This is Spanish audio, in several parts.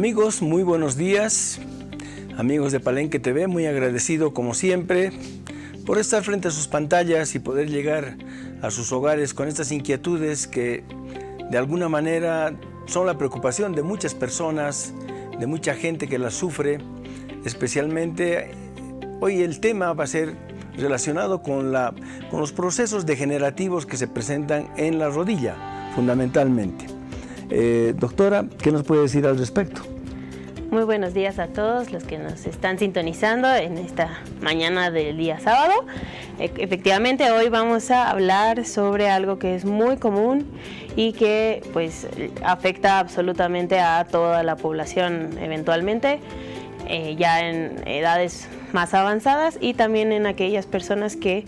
Amigos, muy buenos días. Amigos de Palenque TV, muy agradecido como siempre por estar frente a sus pantallas y poder llegar a sus hogares con estas inquietudes que de alguna manera son la preocupación de muchas personas, de mucha gente que las sufre. Especialmente hoy el tema va a ser relacionado con los procesos degenerativos que se presentan en la rodilla, fundamentalmente. Doctora, ¿qué nos puede decir al respecto? Muy buenos días a todos los que nos están sintonizando en esta mañana del día sábado. Efectivamente, hoy vamos a hablar sobre algo que es muy común y que pues afecta absolutamente a toda la población eventualmente, ya en edades más avanzadas y también en aquellas personas que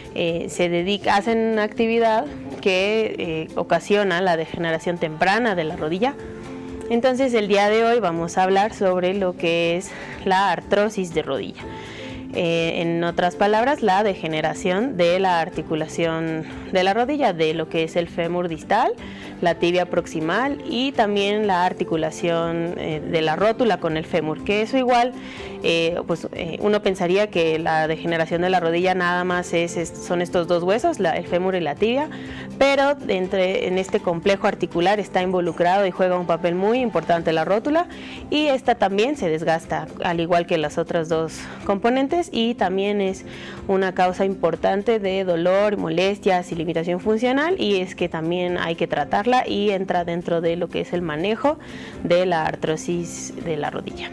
hacen una actividad que ocasiona la degeneración temprana de la rodilla. Entonces el día de hoy vamos a hablar sobre lo que es la artrosis de rodilla. En otras palabras, la degeneración de la articulación de la rodilla, de lo que es el fémur distal, la tibia proximal y también la articulación de la rótula con el fémur, que eso igual, uno pensaría que la degeneración de la rodilla nada más son estos dos huesos, el fémur y la tibia, pero en este complejo articular está involucrado y juega un papel muy importante la rótula, y esta también se desgasta, al igual que las otras dos componentes, y también es una causa importante de dolor, molestias y limitación funcional, y es que también hay que tratarla y entra dentro de lo que es el manejo de la artrosis de la rodilla.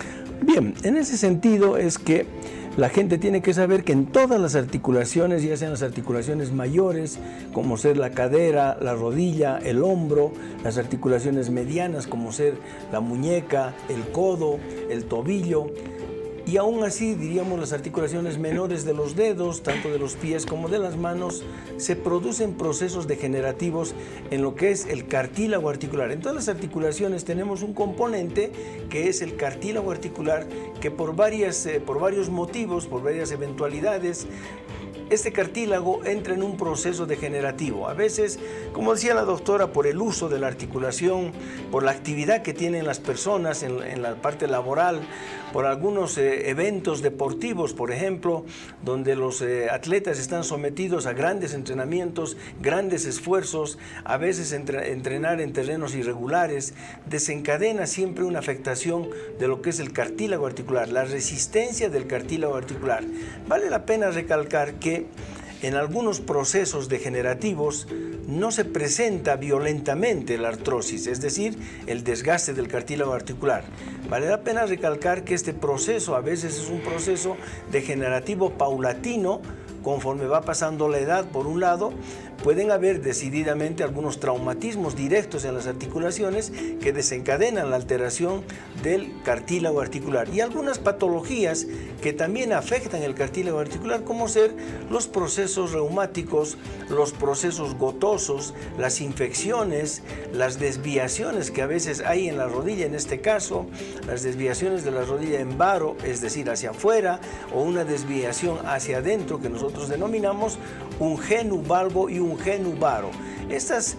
Bien, en ese sentido es que la gente tiene que saber que en todas las articulaciones, ya sean las articulaciones mayores, como ser la cadera, la rodilla, el hombro, las articulaciones medianas, como ser la muñeca, el codo, el tobillo, y aún así, diríamos, las articulaciones menores de los dedos, tanto de los pies como de las manos, se producen procesos degenerativos en lo que es el cartílago articular. En todas las articulaciones tenemos un componente que es el cartílago articular, que por varios motivos, por varias eventualidades, este cartílago entra en un proceso degenerativo. A veces, como decía la doctora, por el uso de la articulación, por la actividad que tienen las personas en la parte laboral, por algunos eventos deportivos, por ejemplo, donde los atletas están sometidos a grandes entrenamientos, grandes esfuerzos, a veces entrenar en terrenos irregulares, desencadena siempre una afectación de lo que es el cartílago articular, la resistencia del cartílago articular. Vale la pena recalcar que en algunos procesos degenerativos no se presenta violentamente la artrosis, es decir, el desgaste del cartílago articular. Vale la pena recalcar que este proceso a veces es un proceso degenerativo paulatino. Conforme va pasando la edad, por un lado, pueden haber decididamente algunos traumatismos directos en las articulaciones que desencadenan la alteración del cartílago articular, y algunas patologías que también afectan el cartílago articular, como ser los procesos reumáticos, los procesos gotosos, las infecciones, las desviaciones que a veces hay en la rodilla, en este caso, las desviaciones de la rodilla en varo, es decir, hacia afuera, o una desviación hacia adentro que nosotros denominamos un genu valgo y un genu varo. Estas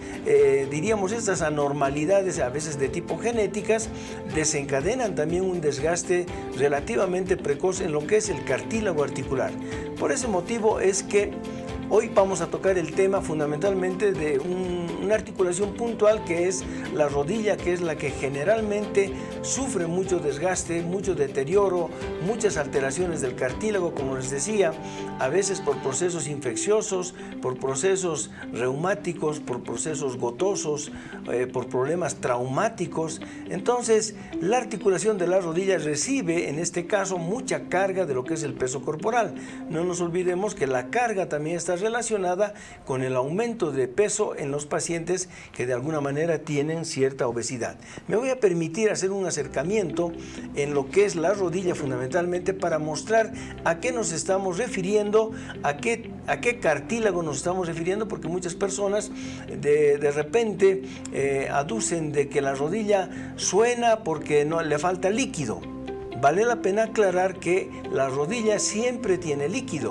anormalidades, a veces de tipo genéticas, desencadenan también un desgaste relativamente precoz en lo que es el cartílago articular. Por ese motivo es que hoy vamos a tocar el tema fundamentalmente de una articulación puntual, que es la rodilla, que es la que generalmente sufre mucho desgaste, mucho deterioro, muchas alteraciones del cartílago, como les decía, a veces por procesos infecciosos, por procesos reumáticos, por procesos gotosos, por problemas traumáticos. Entonces, la articulación de la rodilla recibe, en este caso, mucha carga de lo que es el peso corporal. No nos olvidemos que la carga también está relacionada con el aumento de peso en los pacientes que de alguna manera tienen cierta obesidad. Me voy a permitir hacer un acercamiento en lo que es la rodilla fundamentalmente para mostrar a qué nos estamos refiriendo, a qué cartílago nos estamos refiriendo, porque muchas personas de repente aducen de que la rodilla suena porque no le falta líquido. Vale la pena aclarar que la rodilla siempre tiene líquido.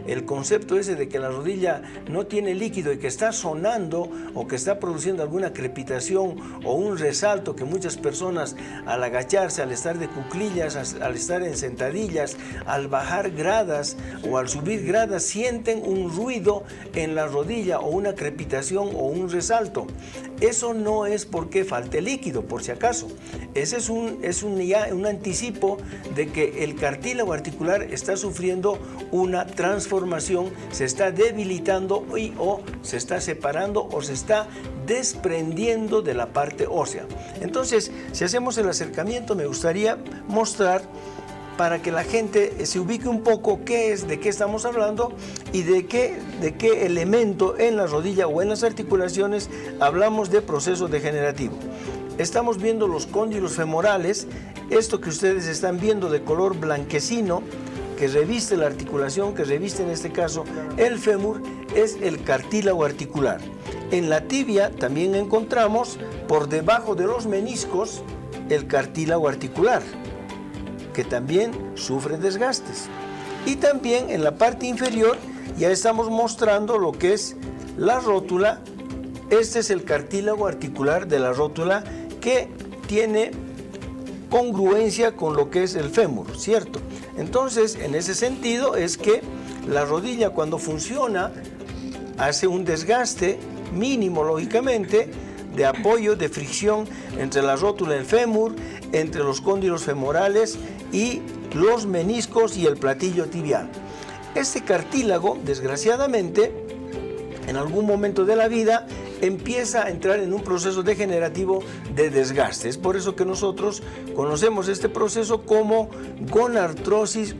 el concepto ese de que la rodilla no tiene líquido y que está sonando o que está produciendo alguna crepitación o un resalto que muchas personas al agacharse, al estar de cuclillas, al estar en sentadillas, al bajar gradas o al subir gradas, sienten un ruido en la rodilla o una crepitación o un resalto. Eso no es porque falte líquido, por si acaso. Ese es un anticipo de que el cartílago articular está sufriendo una transformación, se está debilitando o se está separando o se está desprendiendo de la parte ósea. Entonces, si hacemos el acercamiento, me gustaría mostrar para que la gente se ubique un poco de qué estamos hablando y de qué elemento en la rodilla o en las articulaciones hablamos de proceso degenerativo. Estamos viendo los cóndilos femorales, esto que ustedes están viendo de color blanquecino, que reviste la articulación, que reviste en este caso el fémur, es el cartílago articular. En la tibia también encontramos por debajo de los meniscos el cartílago articular, que también sufre desgastes. Y también en la parte inferior ya estamos mostrando lo que es la rótula. Este es el cartílago articular de la rótula que tiene congruencia con lo que es el fémur, ¿cierto? Entonces, en ese sentido es que la rodilla cuando funciona hace un desgaste mínimo, lógicamente, de apoyo, de fricción entre la rótula y el fémur, entre los cóndilos femorales y los meniscos y el platillo tibial. Este cartílago, desgraciadamente, en algún momento de la vida empieza a entrar en un proceso degenerativo de desgaste. Es por eso que nosotros conocemos este proceso como gonartrosis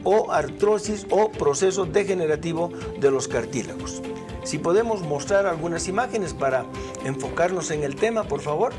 o proceso degenerativo de los cartílagos. Si podemos mostrar algunas imágenes para enfocarnos en el tema, por favor.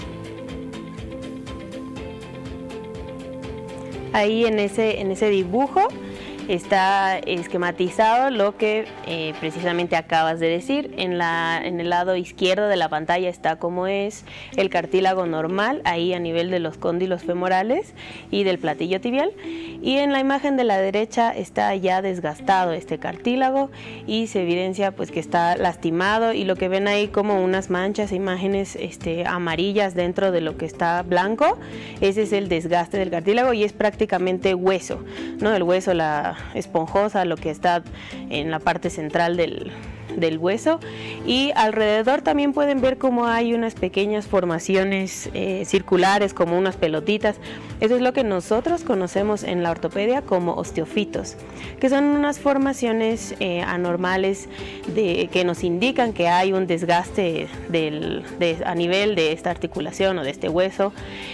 Ahí en ese dibujo está esquematizado lo que precisamente acabas de decir. En el lado izquierdo de la pantalla está cómo es el cartílago normal, ahí a nivel de los cóndilos femorales y del platillo tibial. Y en la imagen de la derecha está ya desgastado este cartílago y se evidencia pues que está lastimado, y lo que ven ahí como unas manchas, imágenes amarillas dentro de lo que está blanco, ese es el desgaste del cartílago y es prácticamente hueso, ¿no? El hueso, la esponjosa, lo que está en la parte central del hueso, y alrededor también pueden ver cómo hay unas pequeñas formaciones circulares, como unas pelotitas. Eso es lo que nosotros conocemos en la ortopedia como osteofitos, que son unas formaciones anormales que nos indican que hay un desgaste a nivel de esta articulación o de este hueso,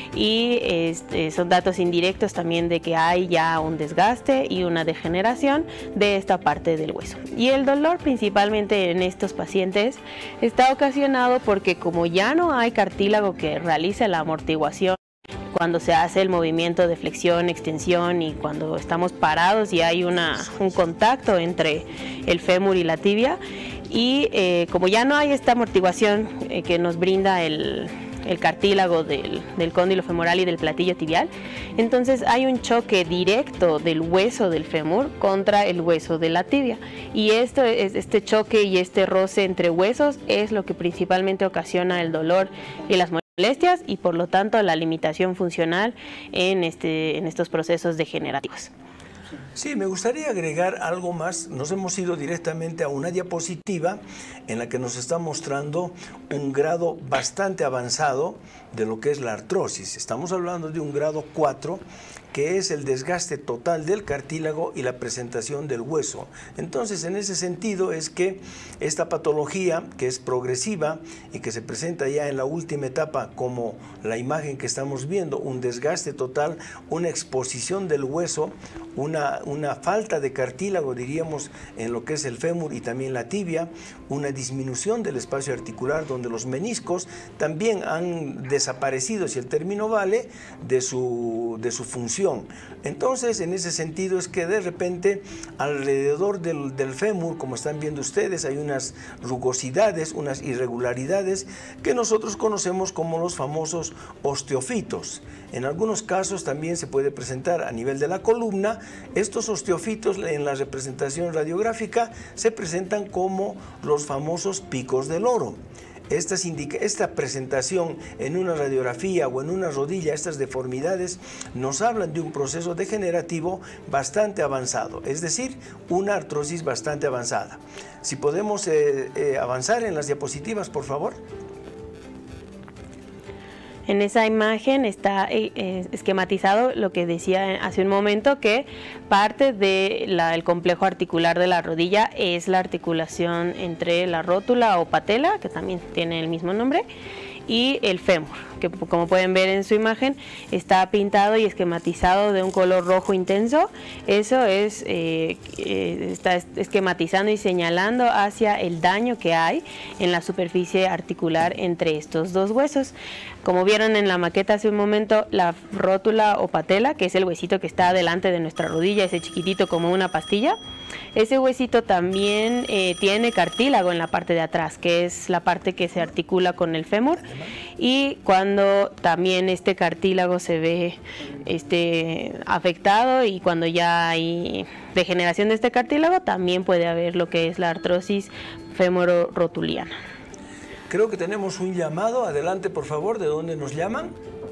y son datos indirectos también de que hay ya un desgaste y una degeneración de esta parte del hueso. Y el dolor principalmente en estos pacientes está ocasionado porque como ya no hay cartílago que realice la amortiguación cuando se hace el movimiento de flexión, extensión, y cuando estamos parados y hay un contacto entre el fémur y la tibia, y como ya no hay esta amortiguación que nos brinda el cartílago del cóndilo femoral y del platillo tibial, entonces hay un choque directo del hueso del fémur contra el hueso de la tibia, y este choque y este roce entre huesos es lo que principalmente ocasiona el dolor y las molestias, y por lo tanto la limitación funcional en estos procesos degenerativos. Sí, me gustaría agregar algo más. Nos hemos ido directamente a una diapositiva en la que nos está mostrando un grado bastante avanzado de lo que es la artrosis. Estamos hablando de un grado 4, que es el desgaste total del cartílago y la presentación del hueso. Entonces, en ese sentido es que esta patología, que es progresiva y que se presenta ya en la última etapa, como la imagen que estamos viendo, un desgaste total, una exposición del hueso, una falta de cartílago, diríamos, en lo que es el fémur y también la tibia, una disminución del espacio articular donde los meniscos también han desaparecido, si el término vale, de su función. Entonces, en ese sentido es que de repente alrededor del fémur, como están viendo ustedes, hay unas rugosidades, unas irregularidades que nosotros conocemos como los famosos osteofitos. En algunos casos también se puede presentar a nivel de la columna estos osteofitos en la representación radiográfica se presentan como los famosos picos del loro. Esta presentación en una radiografía o en una rodilla, estas deformidades, nos hablan de un proceso degenerativo bastante avanzado, es decir, una artrosis bastante avanzada. Si podemos avanzar en las diapositivas, por favor. En esa imagen está esquematizado lo que decía hace un momento, que parte del complejo articular de la rodilla es la articulación entre la rótula o patela, que también tiene el mismo nombre, y el fémur, que como pueden ver en su imagen está pintado y esquematizado de un color rojo intenso. Eso es, está esquematizando y señalando hacia el daño que hay en la superficie articular entre estos dos huesos. Como vieron en la maqueta hace un momento, la rótula o patela, que es el huesito que está delante de nuestra rodilla, ese chiquitito como una pastilla, ese huesito también tiene cartílago en la parte de atrás, que es la parte que se articula con el fémur, y cuando también este cartílago se ve afectado y cuando ya hay degeneración de este cartílago, también puede haber lo que es la artrosis femoro-rotuliana. Creo que tenemos un llamado. Adelante, por favor. ¿De dónde nos llaman?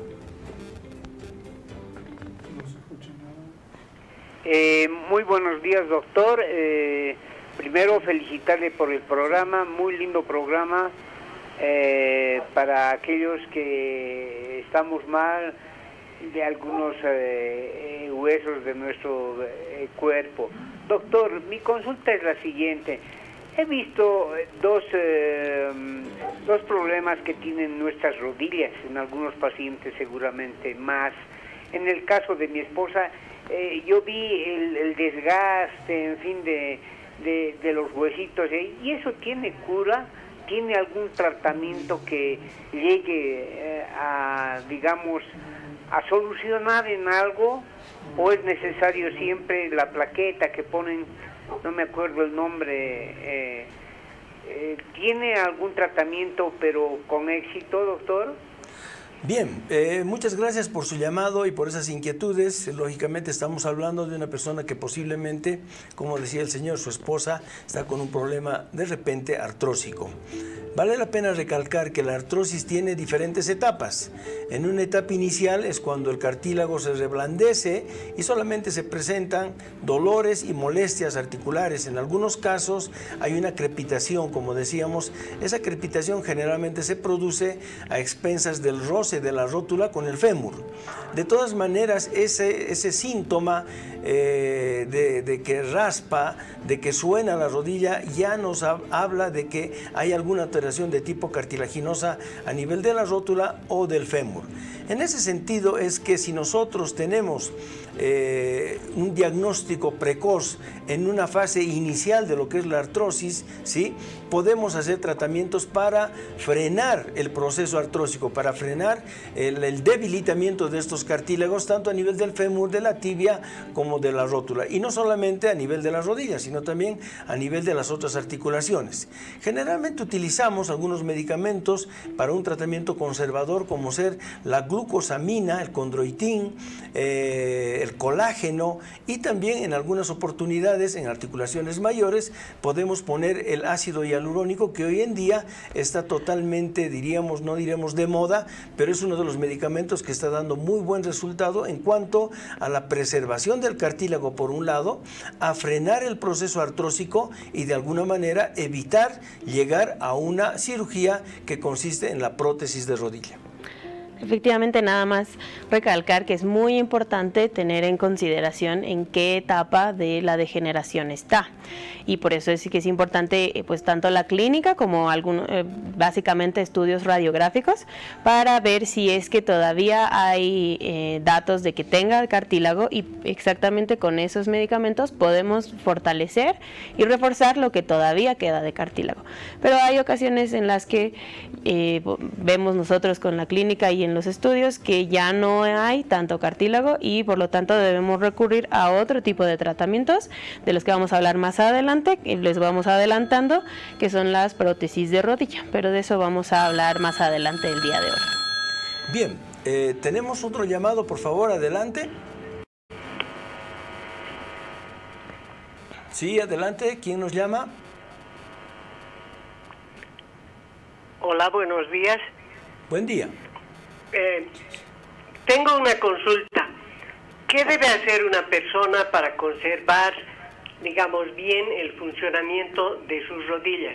Muy buenos días, doctor. Primero, felicitarle por el programa, muy lindo programa. Para aquellos que estamos mal de algunos huesos de nuestro cuerpo. Doctor, mi consulta es la siguiente. He visto dos problemas que tienen nuestras rodillas, en algunos pacientes seguramente más. En el caso de mi esposa, yo vi el desgaste, en fin, de los huesitos, y eso tiene cura. ¿Tiene algún tratamiento que llegue digamos, a solucionar en algo? ¿O es necesario siempre la plaqueta que ponen, no me acuerdo el nombre, ¿tiene algún tratamiento pero con éxito, doctor? Bien, muchas gracias por su llamado y por esas inquietudes. Lógicamente estamos hablando de una persona que posiblemente, como decía el señor, su esposa está con un problema de repente artrósico. Vale la pena recalcar que la artrosis tiene diferentes etapas. En una etapa inicial es cuando el cartílago se reblandece y solamente se presentan dolores y molestias articulares. En algunos casos hay una crepitación, como decíamos. Esa crepitación generalmente se produce a expensas del roce de la rótula con el fémur. De todas maneras, ese síntoma de que raspa, de que suena la rodilla, ya nos habla de que hay alguna alteración de tipo cartilaginosa a nivel de la rótula o del fémur. En ese sentido es que si nosotros tenemos un diagnóstico precoz en una fase inicial de lo que es la artrosis, ¿sí?, podemos hacer tratamientos para frenar el proceso artrósico, para frenar el debilitamiento de estos cartílagos, tanto a nivel del fémur, de la tibia, como de la rótula. Y no solamente a nivel de las rodillas, sino también a nivel de las otras articulaciones. Generalmente utilizamos algunos medicamentos para un tratamiento conservador, como ser la glucosamina, el condroitín, el colágeno, y también en algunas oportunidades, en articulaciones mayores, podemos poner el ácido hialurónico, que hoy en día está totalmente, no diremos de moda, pero es uno de los medicamentos que está dando muy buen resultado en cuanto a la preservación del cartílago por un lado, a frenar el proceso artrósico y de alguna manera evitar llegar a una cirugía que consiste en la prótesis de rodilla. Efectivamente, nada más recalcar que es muy importante tener en consideración en qué etapa de la degeneración está, y por eso es que es importante pues tanto la clínica como básicamente estudios radiográficos para ver si es que todavía hay datos de que tenga cartílago, y exactamente con esos medicamentos podemos fortalecer y reforzar lo que todavía queda de cartílago. Pero hay ocasiones en las que vemos nosotros con la clínica y en los estudios que ya no hay tanto cartílago, y por lo tanto debemos recurrir a otro tipo de tratamientos de los que vamos a hablar más adelante, que les vamos adelantando, que son las prótesis de rodilla, pero de eso vamos a hablar más adelante el día de hoy. Bien, tenemos otro llamado, por favor, adelante. Sí, adelante. ¿Quién nos llama? Hola, buenos días. Buen día. Tengo una consulta. ¿Qué debe hacer una persona para conservar, digamos, bien el funcionamiento de sus rodillas?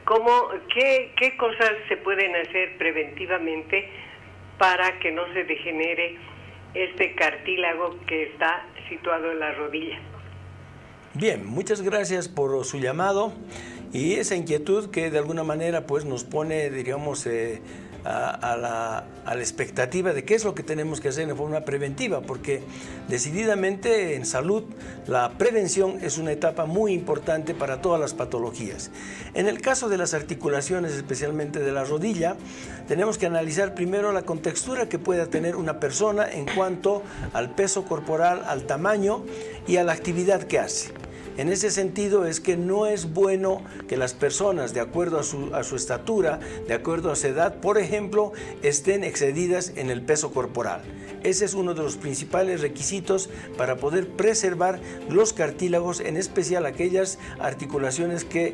¿Qué cosas se pueden hacer preventivamente para que no se degenere este cartílago que está situado en la rodilla? Bien, muchas gracias por su llamado y esa inquietud que de alguna manera pues nos pone, digamos, a la expectativa de qué es lo que tenemos que hacer de forma preventiva, porque decididamente en salud la prevención es una etapa muy importante para todas las patologías. En el caso de las articulaciones, especialmente de la rodilla, tenemos que analizar primero la contextura que pueda tener una persona en cuanto al peso corporal, al tamaño y a la actividad que hace. En ese sentido es que no es bueno que las personas, de acuerdo a su estatura, de acuerdo a su edad, por ejemplo, estén excedidas en el peso corporal. Ese es uno de los principales requisitos para poder preservar los cartílagos, en especial aquellas articulaciones que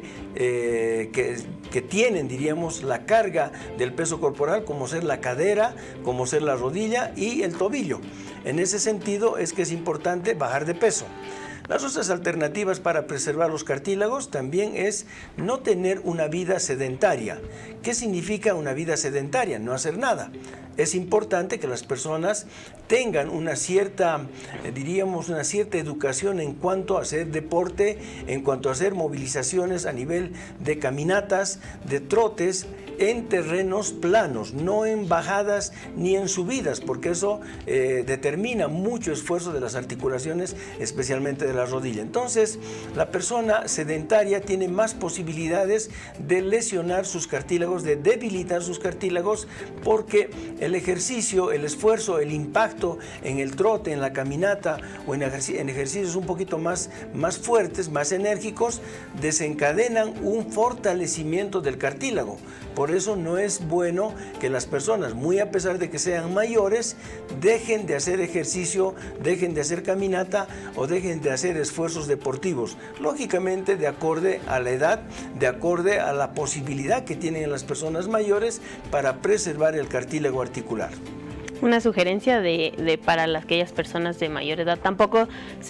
tienen, diríamos, la carga del peso corporal, como ser la cadera, como ser la rodilla y el tobillo. En ese sentido es que es importante bajar de peso. Las otras alternativas para preservar los cartílagos también es no tener una vida sedentaria. ¿Qué significa una vida sedentaria? No hacer nada. Es importante que las personas tengan una cierta, diríamos, una cierta educación en cuanto a hacer deporte, en cuanto a hacer movilizaciones a nivel de caminatas, de trotes, en terrenos planos, no en bajadas ni en subidas, porque eso determina mucho esfuerzo de las articulaciones, especialmente de la rodilla. Entonces, la persona sedentaria tiene más posibilidades de lesionar sus cartílagos, de debilitar sus cartílagos, porque el ejercicio, el esfuerzo, el impacto en el trote, en la caminata o en ejercicios un poquito más fuertes, más enérgicos, desencadenan un fortalecimiento del cartílago. Por eso no es bueno que las personas, muy a pesar de que sean mayores, dejen de hacer ejercicio, dejen de hacer caminata o dejen de hacer esfuerzos deportivos. Lógicamente, de acorde a la edad, de acorde a la posibilidad que tienen las personas mayores para preservar el cartílago articular. Una sugerencia para aquellas personas de mayor edad, tampoco,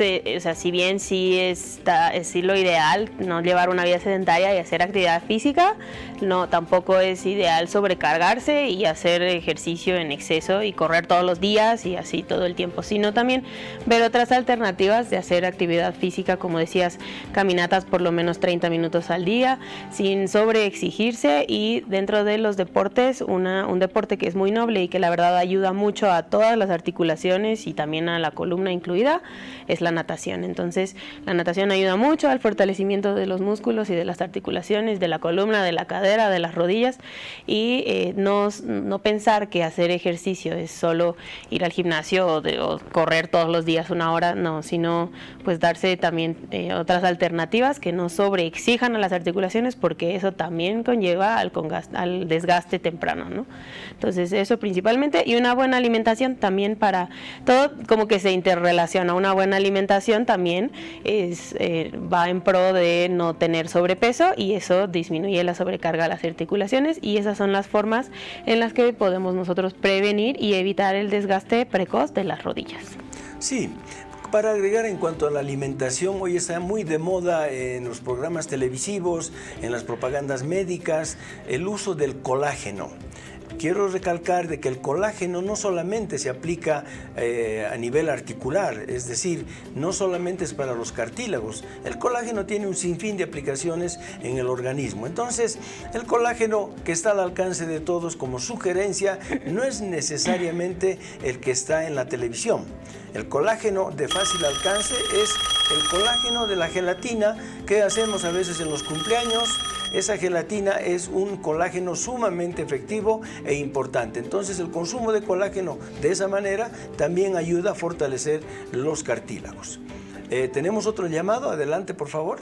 si bien sí es lo ideal no llevar una vida sedentaria y hacer actividad física, no, tampoco es ideal sobrecargarse y hacer ejercicio en exceso y correr todos los días y así todo el tiempo, sino también ver otras alternativas de hacer actividad física, como decías, caminatas por lo menos 30 minutos al día, sin sobreexigirse, y dentro de los deportes, un deporte que es muy noble y que la verdad ayuda mucho a todas las articulaciones y también a la columna incluida, es la natación. Entonces, la natación ayuda mucho al fortalecimiento de los músculos y de las articulaciones, de la columna, de la cadera, de las rodillas, y no pensar que hacer ejercicio es solo ir al gimnasio o correr todos los días 1 hora, no, sino pues darse también otras alternativas que no sobreexijan a las articulaciones, porque eso también conlleva al desgaste temprano, ¿no? Entonces, eso principalmente, y una buena alimentación también, para todo como que se interrelaciona. Una buena alimentación también va en pro de no tener sobrepeso, y eso disminuye la sobrecarga de las articulaciones, y esas son las formas en las que podemos nosotros prevenir y evitar el desgaste precoz de las rodillas. Sí. Para agregar en cuanto a la alimentación, hoy está muy de moda en los programas televisivos, en las propagandas médicas, el uso del colágeno. Quiero recalcar de que el colágeno no solamente se aplica a nivel articular, es decir, no solamente es para los cartílagos. El colágeno tiene un sinfín de aplicaciones en el organismo. Entonces, el colágeno que está al alcance de todos como sugerencia no es necesariamente el que está en la televisión. El colágeno de fácil alcance es el colágeno de la gelatina que hacemos a veces en los cumpleaños. Esa gelatina es un colágeno sumamente efectivo e importante. Entonces, el consumo de colágeno de esa manera también ayuda a fortalecer los cartílagos. ¿Tenemos otro llamado? Adelante, por favor.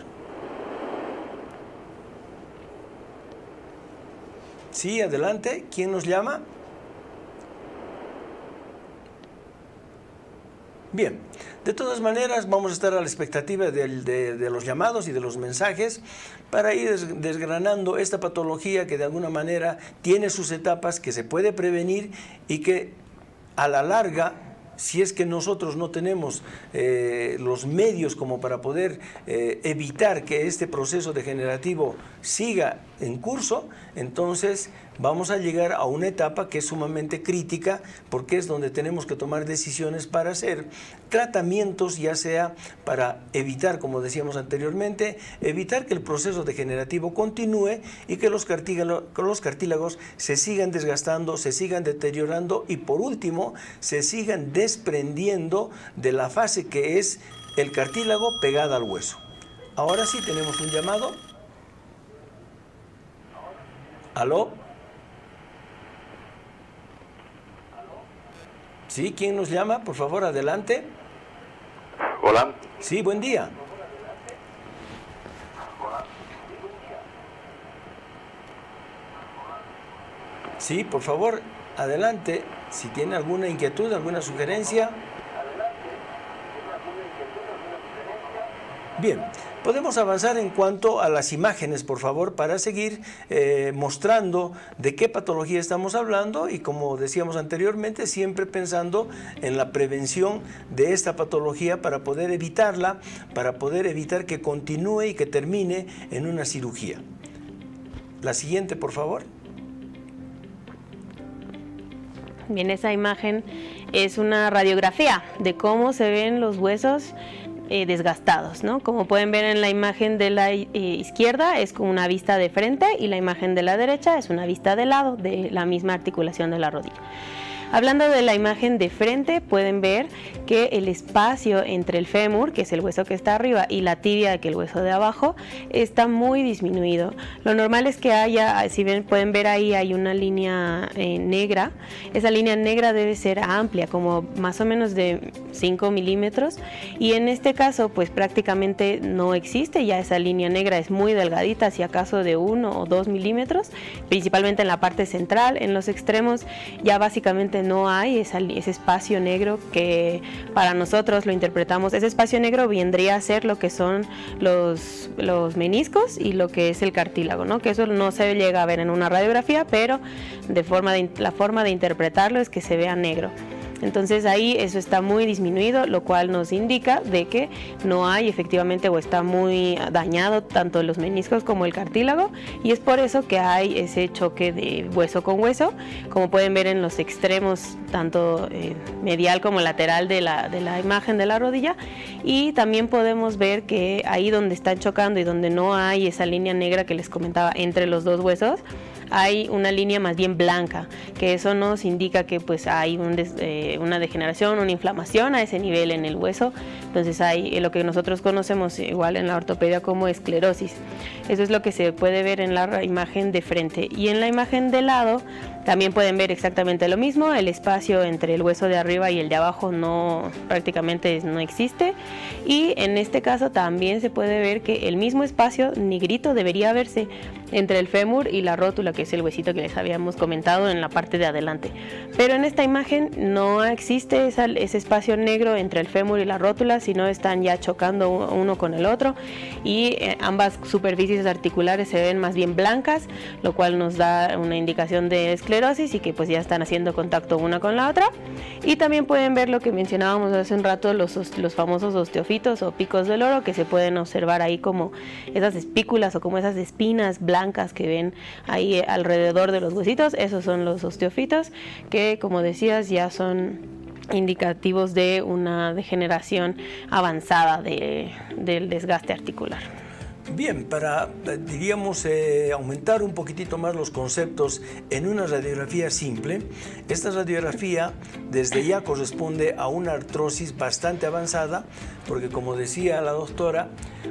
Sí, adelante. ¿Quién nos llama? Bien, De todas maneras, vamos a estar a la expectativa de los llamados y de los mensajes para ir desgranando esta patología que de alguna manera tiene sus etapas, que se puede prevenir y que a la larga, si es que nosotros no tenemos los medios como para poder evitar que este proceso degenerativo siga en curso, entonces vamos a llegar a una etapa que es sumamente crítica, porque es donde tenemos que tomar decisiones para hacer tratamientos, ya sea para evitar, como decíamos anteriormente, evitar que el proceso degenerativo continúe y que los cartílagos se sigan desgastando, se sigan deteriorando y por último se sigan desprendiendo de la fase que es el cartílago pegada al hueso. Ahora sí tenemos un llamado. ¿Aló? Sí, ¿quién nos llama? Por favor, adelante. Hola. Sí, buen día. Sí, por favor, adelante. Si tiene alguna inquietud, alguna sugerencia. Bien, podemos avanzar en cuanto a las imágenes, por favor, para seguir mostrando de qué patología estamos hablando y, como decíamos anteriormente, siempre pensando en la prevención de esta patología para poder evitarla, para poder evitar que continúe y que termine en una cirugía. La siguiente, por favor. Bien, esa imagen es una radiografía de cómo se ven los huesos desgastados, ¿no? Como pueden ver en la imagen de la izquierda es como una vista de frente y la imagen de la derecha es una vista de lado de la misma articulación de la rodilla. Hablando de la imagen de frente, pueden ver que el espacio entre el fémur, que es el hueso que está arriba, y la tibia, que es el hueso de abajo, está muy disminuido. Lo normal es que haya, si ven, pueden ver ahí, hay una línea negra. Esa línea negra debe ser amplia, como más o menos de 5 milímetros. Y en este caso, pues prácticamente no existe. Ya esa línea negra es muy delgadita, si acaso de 1 o 2 milímetros, principalmente en la parte central. En los extremos ya básicamente no hay ese espacio negro que para nosotros lo interpretamos. Ese espacio negro vendría a ser lo que son los meniscos y lo que es el cartílago, ¿no? Que eso no se llega a ver en una radiografía, pero la forma de interpretarlo es que se vea negro. Entonces ahí eso está muy disminuido, lo cual nos indica de que no hay efectivamente o está muy dañado tanto los meniscos como el cartílago, y es por eso que hay ese choque de hueso con hueso, como pueden ver en los extremos, tanto medial como lateral de la imagen de la rodilla, y también podemos ver que ahí donde están chocando y donde no hay esa línea negra que les comentaba entre los dos huesos, hay una línea más bien blanca, que eso nos indica que pues hay una degeneración, una inflamación a ese nivel en el hueso. Entonces hay lo que nosotros conocemos igual en la ortopedia como esclerosis. Eso es lo que se puede ver en la imagen de frente. Y en la imagen de lado también pueden ver exactamente lo mismo. El espacio entre el hueso de arriba y el de abajo prácticamente no existe. Y en este caso también se puede ver que el mismo espacio negrito debería verse entre el fémur y la rótula, que es el huesito que les habíamos comentado en la parte de adelante. Pero en esta imagen no existe ese espacio negro entre el fémur y la rótula, sino están ya chocando uno con el otro, y ambas superficies articulares se ven más bien blancas, lo cual nos da una indicación de esclerosis y que pues ya están haciendo contacto una con la otra. Y también pueden ver lo que mencionábamos hace un rato, los famosos osteofitos o picos del oro, que se pueden observar ahí como esas espículas o como esas espinas blancas que ven ahí alrededor de los huesitos. Esos son los osteofitos, que como decías ya son indicativos de una degeneración avanzada del desgaste articular. Bien, para, diríamos, aumentar un poquitito más los conceptos en una radiografía simple, esta radiografía desde ya corresponde a una artrosis bastante avanzada, porque como decía la doctora,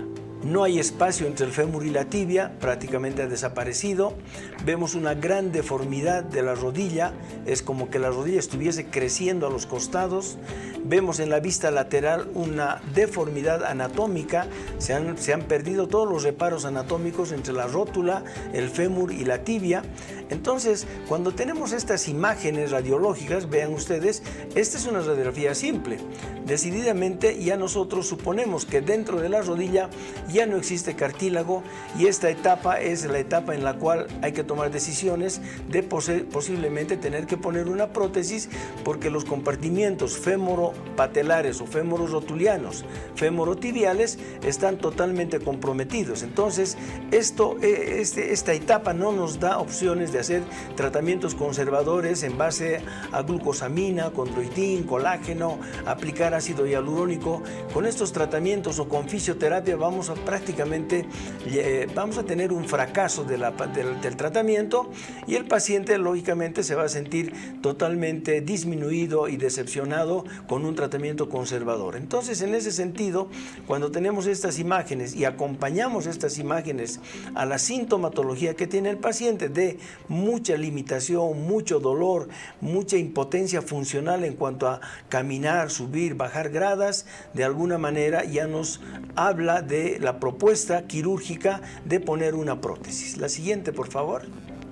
no hay espacio entre el fémur y la tibia, prácticamente ha desaparecido. Vemos una gran deformidad de la rodilla, es como que la rodilla estuviese creciendo a los costados. Vemos en la vista lateral una deformidad anatómica, se han perdido todos los reparos anatómicos entre la rótula, el fémur y la tibia. Entonces, cuando tenemos estas imágenes radiológicas, vean ustedes, esta es una radiografía simple. Decididamente ya nosotros suponemos que dentro de la rodilla ya no existe cartílago y esta etapa es la etapa en la cual hay que tomar decisiones de posiblemente tener que poner una prótesis, porque los compartimientos femoropatelares o femororotulianos, femorotibiales están totalmente comprometidos. Entonces, esta etapa no nos da opciones de hacer tratamientos conservadores en base a glucosamina, condroitín, colágeno, aplicar ácido hialurónico. Con estos tratamientos o con fisioterapia vamos a tener un fracaso del tratamiento, y el paciente lógicamente se va a sentir totalmente disminuido y decepcionado con un tratamiento conservador. Entonces, en ese sentido, cuando tenemos estas imágenes y acompañamos estas imágenes a la sintomatología que tiene el paciente de mucha limitación, mucho dolor, mucha impotencia funcional en cuanto a caminar, subir, bajar gradas, de alguna manera ya nos habla de la propuesta quirúrgica de poner una prótesis. La siguiente, por favor.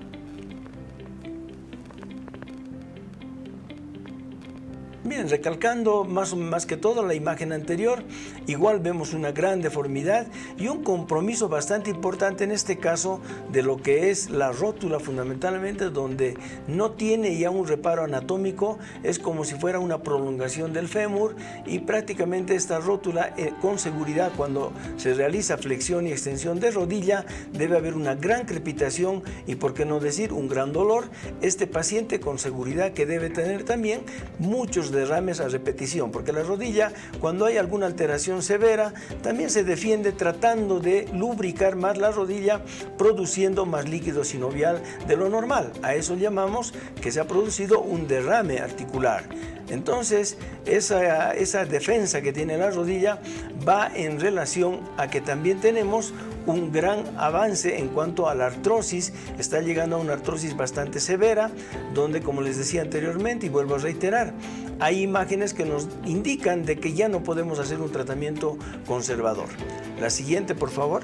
Bien, recalcando más que todo la imagen anterior, igual vemos una gran deformidad y un compromiso bastante importante en este caso de lo que es la rótula, fundamentalmente, donde no tiene ya un reparo anatómico, es como si fuera una prolongación del fémur, y prácticamente esta rótula, con seguridad, cuando se realiza flexión y extensión de rodilla, debe haber una gran crepitación y, por qué no decir, un gran dolor. Este paciente con seguridad que debe tener también muchos derrames a repetición, porque la rodilla, cuando hay alguna alteración severa, también se defiende tratando de lubricar más la rodilla, produciendo más líquido sinovial de lo normal. A eso llamamos que se ha producido un derrame articular. Entonces, esa defensa que tiene la rodilla va en relación a que también tenemos un gran avance en cuanto a la artrosis. Está llegando a una artrosis bastante severa, donde, como les decía anteriormente, y vuelvo a reiterar, hay imágenes que nos indican de que ya no podemos hacer un tratamiento conservador. La siguiente, por favor.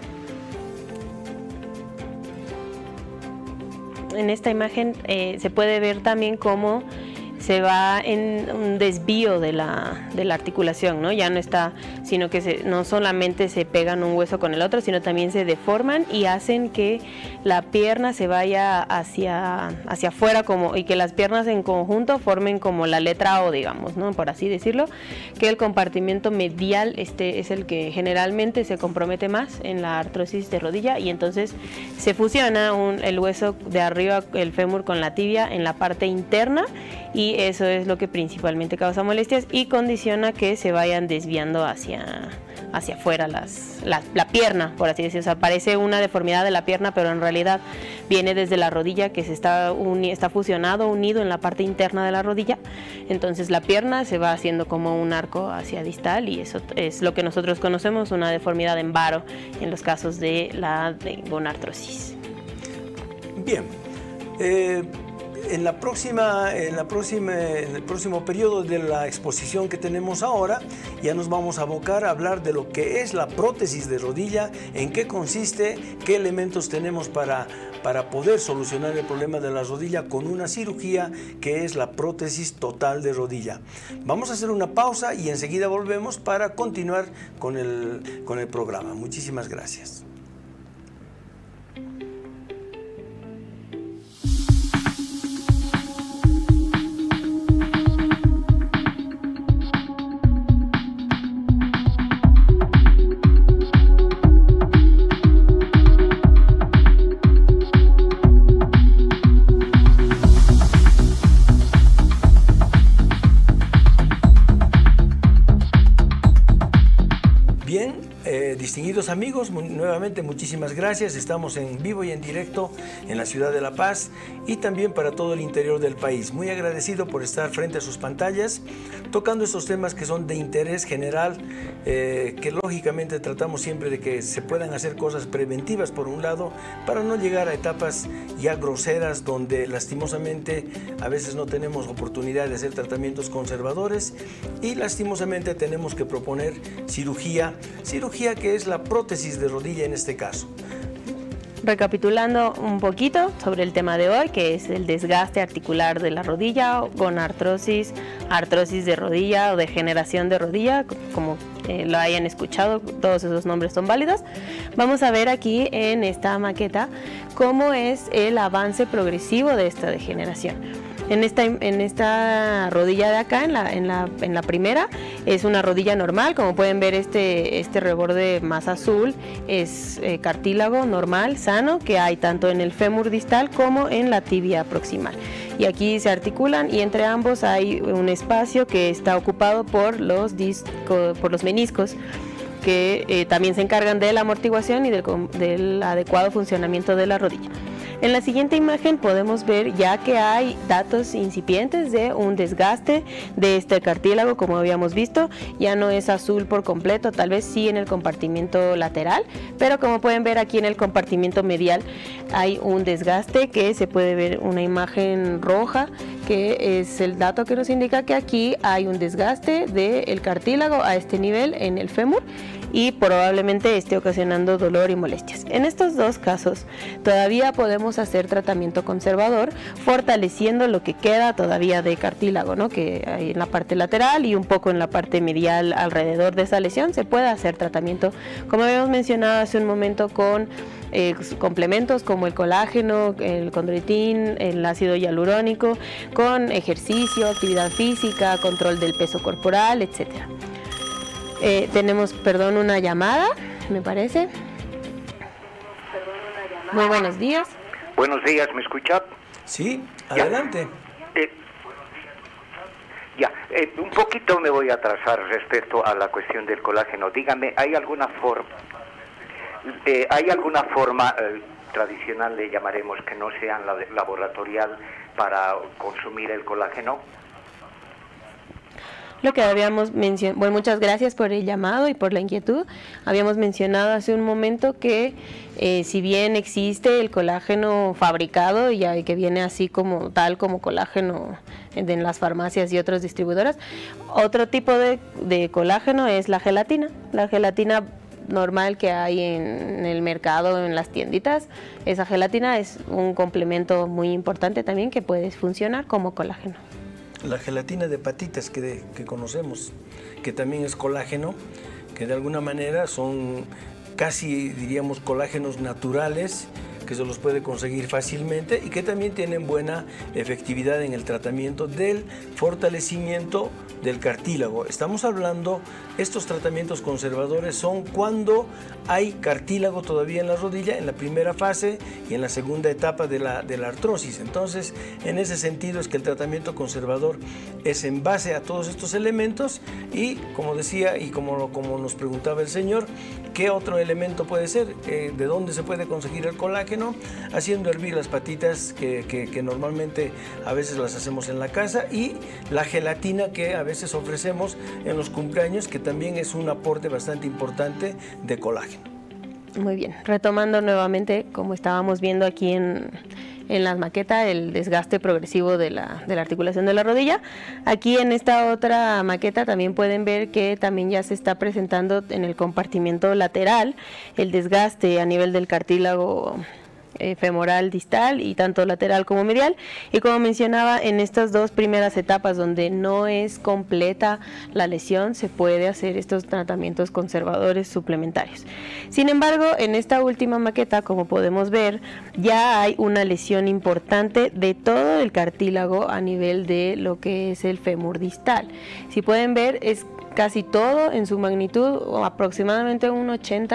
En esta imagen se puede ver también cómo se va en un desvío de la articulación, ¿no? Ya no está, sino que no solamente se pegan un hueso con el otro, sino también se deforman y hacen que la pierna se vaya hacia afuera, y que las piernas en conjunto formen como la letra O, digamos, ¿no? Por así decirlo, que el compartimiento medial es el que generalmente se compromete más en la artrosis de rodilla, y entonces se fusiona el hueso de arriba, el fémur, con la tibia en la parte interna, y eso es lo que principalmente causa molestias y condiciona que se vayan desviando hacia afuera la pierna, por así decirlo. O sea, parece una deformidad de la pierna, pero en realidad viene desde la rodilla, que está fusionado, unido en la parte interna de la rodilla. Entonces la pierna se va haciendo como un arco hacia distal, y eso es lo que nosotros conocemos una deformidad en varo en los casos de la gonartrosis. Bien. En el próximo periodo de la exposición que tenemos ahora, ya nos vamos a abocar a hablar de lo que es la prótesis de rodilla, en qué consiste, qué elementos tenemos para poder solucionar el problema de la rodilla con una cirugía que es la prótesis total de rodilla. Vamos a hacer una pausa y enseguida volvemos para continuar con el programa. Muchísimas gracias. Distinguidos amigos, nuevamente muchísimas gracias. Estamos en vivo y en directo en la ciudad de La Paz y también para todo el interior del país. Muy agradecido por estar frente a sus pantallas, tocando estos temas que son de interés general, que lógicamente tratamos siempre de que se puedan hacer cosas preventivas por un lado, para no llegar a etapas ya groseras donde lastimosamente a veces no tenemos oportunidad de hacer tratamientos conservadores y lastimosamente tenemos que proponer cirugía que es la prótesis de rodilla en este caso. Recapitulando un poquito sobre el tema de hoy, que es el desgaste articular de la rodilla con artrosis de rodilla o degeneración de rodilla, como lo hayan escuchado, todos esos nombres son válidos. Vamos a ver aquí en esta maqueta cómo es el avance progresivo de esta degeneración. En esta rodilla de acá, en la primera, es una rodilla normal. Como pueden ver, este reborde más azul es cartílago normal, sano, que hay tanto en el fémur distal como en la tibia proximal. Y aquí se articulan y entre ambos hay un espacio que está ocupado por los meniscos, que también se encargan de la amortiguación y del adecuado funcionamiento de la rodilla. En la siguiente imagen podemos ver ya que hay datos incipientes de un desgaste de este cartílago, como habíamos visto. Ya no es azul por completo, tal vez sí en el compartimento lateral, pero como pueden ver aquí en el compartimento medial hay un desgaste, que se puede ver una imagen roja, que es el dato que nos indica que aquí hay un desgaste del cartílago a este nivel en el fémur y probablemente esté ocasionando dolor y molestias. En estos dos casos todavía podemos hacer tratamiento conservador, fortaleciendo lo que queda todavía de cartílago, ¿no? Que hay en la parte lateral y un poco en la parte medial alrededor de esa lesión se puede hacer tratamiento, como habíamos mencionado hace un momento, con complementos como el colágeno, el condroitín, el ácido hialurónico, con ejercicio, actividad física, control del peso corporal, etcétera. Tenemos, una llamada, me parece. Muy buenos días. Buenos días, ¿me escucha? Sí, adelante. Un poquito me voy a atrasar respecto a la cuestión del colágeno. Dígame, ¿hay alguna forma tradicional, le llamaremos, que no sea laboratorial para consumir el colágeno? Lo que habíamos mencionado, bueno, muchas gracias por el llamado y por la inquietud. Habíamos mencionado hace un momento que si bien existe el colágeno fabricado y que viene así como colágeno en las farmacias y otras distribuidoras, otro tipo de colágeno es la gelatina. La gelatina normal que hay en el mercado, en las tienditas, esa gelatina es un complemento muy importante también que puede funcionar como colágeno. La gelatina de patitas que conocemos, que también es colágeno, que de alguna manera son casi, diríamos, colágenos naturales, que se los puede conseguir fácilmente y que también tienen buena efectividad en el tratamiento del fortalecimiento del cartílago. Estamos hablando, estos tratamientos conservadores son cuando hay cartílago todavía en la rodilla, en la primera fase y en la segunda etapa de la artrosis. Entonces, en ese sentido es que el tratamiento conservador es en base a todos estos elementos y, como decía y como nos preguntaba el señor, ¿qué otro elemento puede ser? ¿De dónde se puede conseguir el colágeno? Haciendo hervir las patitas que normalmente a veces las hacemos en la casa, y la gelatina que a veces ofrecemos en los cumpleaños, que también es un aporte bastante importante de colágeno. Muy bien, retomando nuevamente, como estábamos viendo aquí en la maqueta, el desgaste progresivo de la articulación de la rodilla. Aquí en esta otra maqueta también pueden ver que también ya se está presentando en el compartimento lateral el desgaste a nivel del cartílago femoral distal y tanto lateral como medial, y como mencionaba, en estas dos primeras etapas donde no es completa la lesión se puede hacer estos tratamientos conservadores suplementarios. Sin embargo, en esta última maqueta, como podemos ver, ya hay una lesión importante de todo el cartílago a nivel de lo que es el fémur distal. Si pueden ver, es casi todo en su magnitud, o aproximadamente un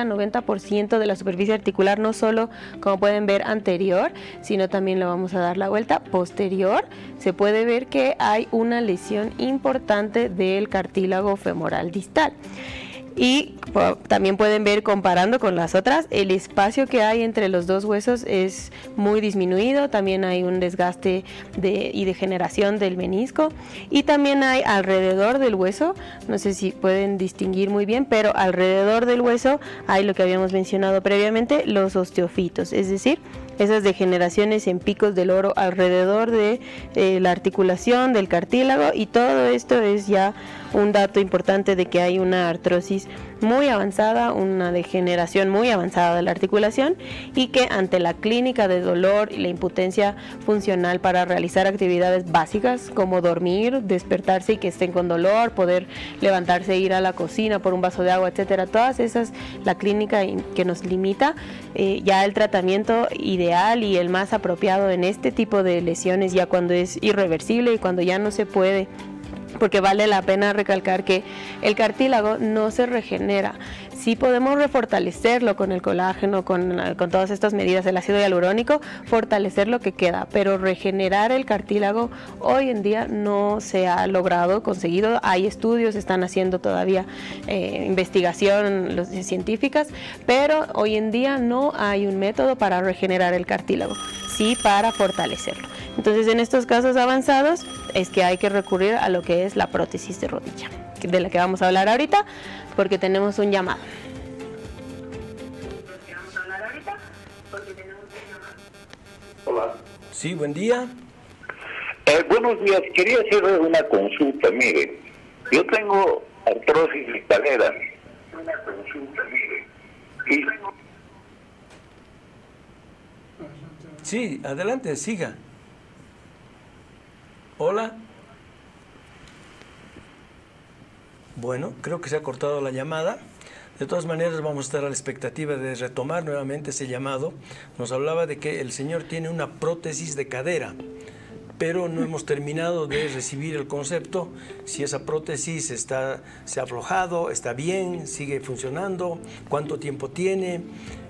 80-90% de la superficie articular, no solo, como pueden ver, anterior, sino también le vamos a dar la vuelta posterior. Se puede ver que hay una lesión importante del cartílago femoral distal. Y también pueden ver, comparando con las otras, el espacio que hay entre los dos huesos es muy disminuido. También hay un desgaste y degeneración del menisco, y también hay alrededor del hueso, no sé si pueden distinguir muy bien, pero alrededor del hueso hay lo que habíamos mencionado previamente, los osteofitos, es decir, esas degeneraciones en picos del loro alrededor de la articulación del cartílago, y todo esto es ya un dato importante de que hay una artrosis prótesis muy avanzada, una degeneración muy avanzada de la articulación, y que ante la clínica de dolor y la impotencia funcional para realizar actividades básicas como dormir, despertarse y que estén con dolor, poder levantarse e ir a la cocina por un vaso de agua, etcétera, todas esas, la clínica que nos limita, ya el tratamiento ideal y el más apropiado en este tipo de lesiones, ya cuando es irreversible y cuando ya no se puede, porque vale la pena recalcar que el cartílago no se regenera. Sí podemos refortalecerlo con el colágeno, con todas estas medidas, el ácido hialurónico, fortalecer lo que queda, pero regenerar el cartílago hoy en día no se ha logrado, conseguido. Hay estudios, están haciendo todavía investigación científicas, pero hoy en día no hay un método para regenerar el cartílago, sí para fortalecerlo. Entonces, en estos casos avanzados es que hay que recurrir a lo que es la prótesis de rodilla, de la que vamos a hablar ahorita, porque tenemos un llamado. Hola. Sí, buen día. Buenos días. Quería hacerle una consulta. Mire, yo tengo artrosis de cadera. Una consulta, mire. Sí, adelante, siga. Hola. Bueno, creo que se ha cortado la llamada. De todas maneras, vamos a estar a la expectativa de retomar nuevamente ese llamado. Nos hablaba de que el señor tiene una prótesis de cadera, pero no hemos terminado de recibir el concepto, si esa prótesis se ha aflojado, está bien, sigue funcionando, cuánto tiempo tiene,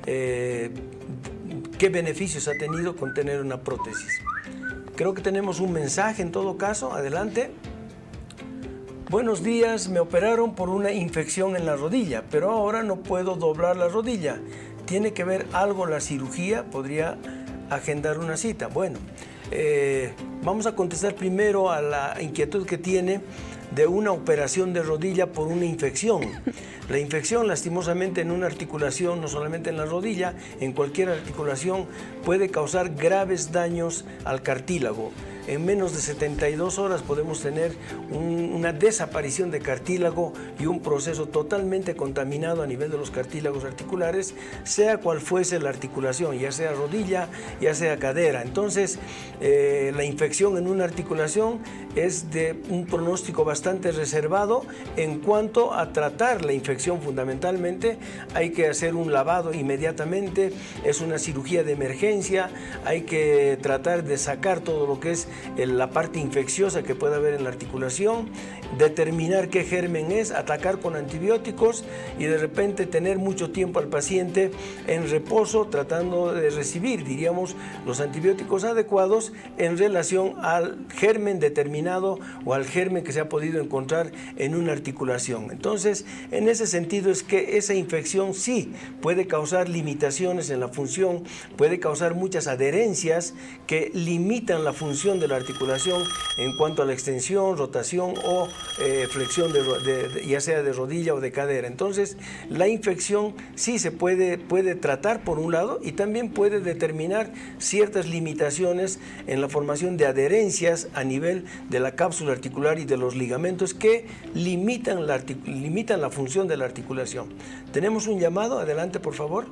qué beneficios ha tenido con tener una prótesis. Creo que tenemos un mensaje en todo caso. Adelante. Buenos días, me operaron por una infección en la rodilla, pero ahora no puedo doblar la rodilla. ¿Tiene que ver algo la cirugía? ¿Podría agendar una cita? Bueno, vamos a contestar primero a la inquietud que tiene de una operación de rodilla por una infección. La infección, lastimosamente, en una articulación, no solamente en la rodilla, en cualquier articulación, puede causar graves daños al cartílago. En menos de 72 horas podemos tener una desaparición de cartílago y un proceso totalmente contaminado a nivel de los cartílagos articulares, sea cual fuese la articulación, ya sea rodilla, ya sea cadera. Entonces, la infección en una articulación es de un pronóstico bastante reservado. En cuanto a tratar la infección, fundamentalmente hay que hacer un lavado inmediatamente, es una cirugía de emergencia, hay que tratar de sacar todo lo que es la parte infecciosa que pueda haber en la articulación, determinar qué germen es, atacar con antibióticos y de repente tener mucho tiempo al paciente en reposo tratando de recibir, diríamos, los antibióticos adecuados en relación al germen determinado o al germen que se ha podido encontrar en una articulación. Entonces, en ese sentido es que esa infección sí puede causar limitaciones en la función, puede causar muchas adherencias que limitan la función de la articulación en cuanto a la extensión, rotación o flexión ya sea de rodilla o de cadera. Entonces, la infección sí se puede tratar por un lado y también puede determinar ciertas limitaciones en la formación de adherencias a nivel de la cápsula articular y de los ligamentos que limitan la función de la articulación. Tenemos un llamado, adelante por favor.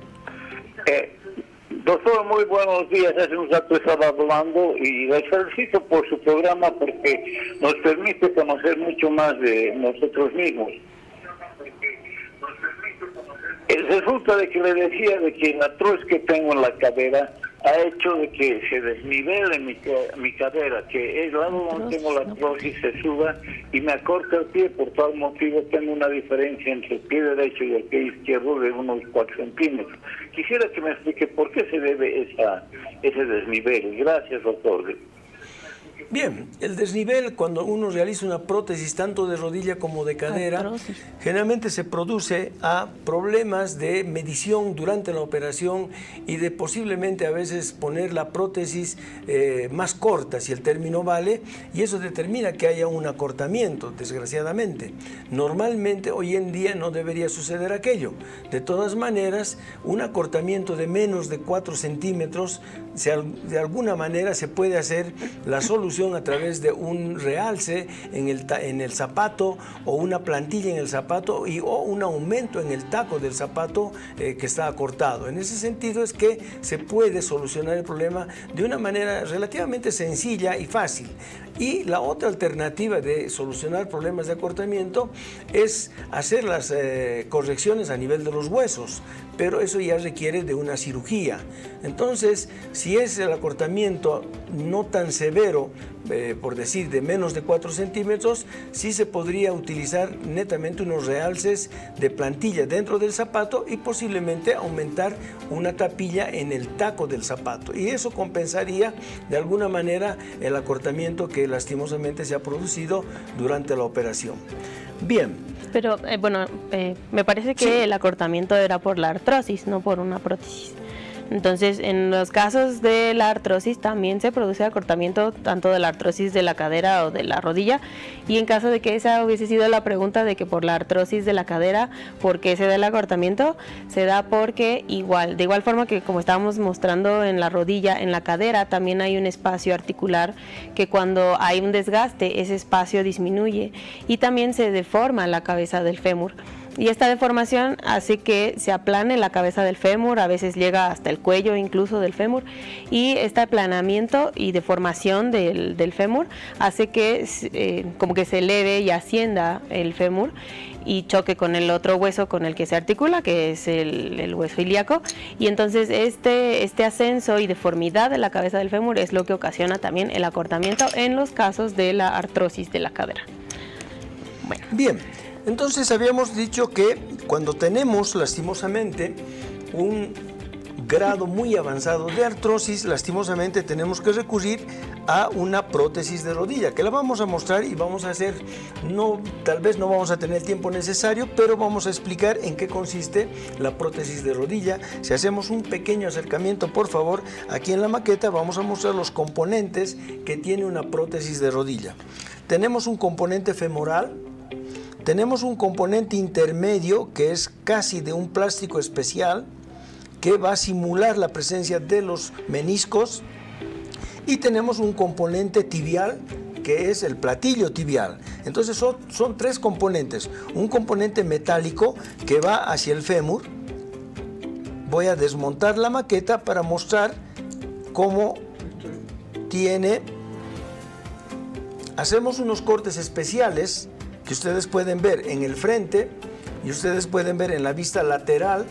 Doctor, muy buenos días. Hace un rato estaba hablando y les felicito por su programa porque nos permite conocer mucho más de nosotros mismos. Resulta de que le decía de que la artrosis que tengo en la cadera ha hecho de que se desnivele mi cadera, que el lado donde tengo la artrosis se suba y me acorta el pie. Por tal motivo tengo una diferencia entre el pie derecho y el pie izquierdo de unos 4 centímetros. Quisiera que me explique por qué se debe ese desnivel. Gracias, doctor. Bien, el desnivel, cuando uno realiza una prótesis tanto de rodilla como de cadera, generalmente se produce a problemas de medición durante la operación y de posiblemente a veces poner la prótesis más corta, si el término vale, y eso determina que haya un acortamiento, desgraciadamente. Normalmente, hoy en día no debería suceder aquello. De todas maneras, un acortamiento de menos de 4 centímetros, de alguna manera se puede hacer las solución a través de un realce en el zapato, o una plantilla en el zapato, o un aumento en el taco del zapato que está acortado. En ese sentido es que se puede solucionar el problema de una manera relativamente sencilla y fácil. Y la otra alternativa de solucionar problemas de acortamiento es hacer las correcciones a nivel de los huesos, pero eso ya requiere de una cirugía. Entonces, si es el acortamiento no tan severo, por decir de menos de 4 centímetros, sí se podría utilizar netamente unos realces de plantilla dentro del zapato y posiblemente aumentar una tapilla en el taco del zapato, y eso compensaría de alguna manera el acortamiento que lastimosamente se ha producido durante la operación. Bien. Pero bueno, me parece que sí, el acortamiento era por la artrosis, no por una prótesis. Entonces, en los casos de la artrosis también se produce acortamiento tanto de la artrosis de la cadera o de la rodilla, y en caso de que esa hubiese sido la pregunta de que por la artrosis de la cadera, ¿por qué se da el acortamiento? Se da porque de igual forma que como estábamos mostrando en la rodilla, en la cadera también hay un espacio articular que cuando hay un desgaste ese espacio disminuye y también se deforma la cabeza del fémur. Y esta deformación hace que se aplane la cabeza del fémur, a veces llega hasta el cuello incluso del fémur, y este aplanamiento y deformación del fémur hace que como que se eleve y ascienda el fémur y choque con el otro hueso con el que se articula, que es el hueso ilíaco, y entonces este ascenso y deformidad de la cabeza del fémur es lo que ocasiona también el acortamiento en los casos de la artrosis de la cadera. Bueno. Bien. Entonces habíamos dicho que cuando tenemos lastimosamente un grado muy avanzado de artrosis, lastimosamente tenemos que recurrir a una prótesis de rodilla, que la vamos a mostrar y vamos a hacer, tal vez no vamos a tener el tiempo necesario, pero vamos a explicar en qué consiste la prótesis de rodilla. Si hacemos un pequeño acercamiento, por favor, aquí en la maqueta vamos a mostrar los componentes que tiene una prótesis de rodilla. Tenemos un componente femoral. Tenemos un componente intermedio que es casi de un plástico especial que va a simular la presencia de los meniscos, y tenemos un componente tibial que es el platillo tibial. Entonces son 3 componentes. Un componente metálico que va hacia el fémur. Voy a desmontar la maqueta para mostrar cómo tiene. Hacemos unos cortes especiales que ustedes pueden ver en el frente y ustedes pueden ver en la vista lateral.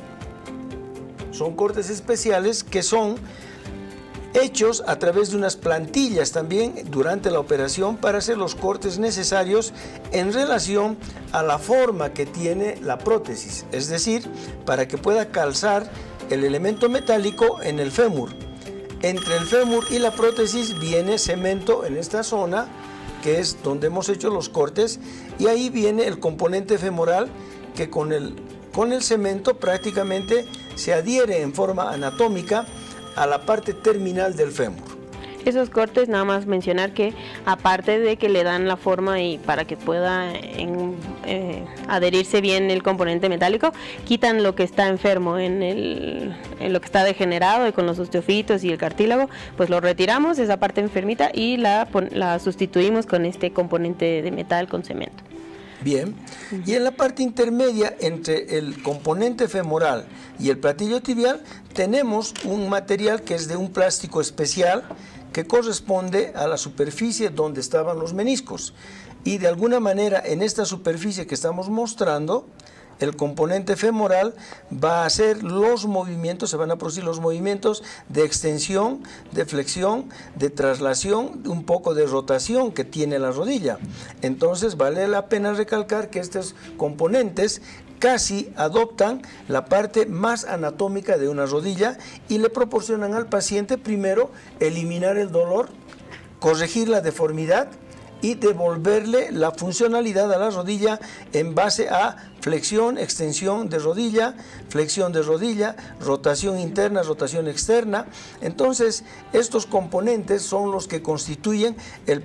Son cortes especiales que son hechos a través de unas plantillas también durante la operación para hacer los cortes necesarios en relación a la forma que tiene la prótesis, es decir, para que pueda calzar el elemento metálico en el fémur. Entre el fémur y la prótesis viene cemento en esta zona, que es donde hemos hecho los cortes, y ahí viene el componente femoral que con el cemento prácticamente se adhiere en forma anatómica a la parte terminal del fémur. Esos cortes, nada más mencionar que aparte de que le dan la forma y para que pueda adherirse bien el componente metálico, quitan lo que está enfermo en lo que está degenerado, y con los osteofitos y el cartílago, pues lo retiramos, esa parte enfermita, y la sustituimos con este componente de metal con cemento. Bien, y en la parte intermedia entre el componente femoral y el platillo tibial tenemos un material que es de un plástico especial que corresponde a la superficie donde estaban los meniscos, y de alguna manera en esta superficie que estamos mostrando, el componente femoral va a hacer los movimientos, se van a producir los movimientos de extensión, de flexión, de traslación, un poco de rotación que tiene la rodilla. Entonces vale la pena recalcar que estos componentes casi adoptan la parte más anatómica de una rodilla y le proporcionan al paciente primero eliminar el dolor, corregir la deformidad y devolverle la funcionalidad a la rodilla en base a flexión, extensión de rodilla, flexión de rodilla, rotación interna, rotación externa. Entonces, estos componentes son los que constituyen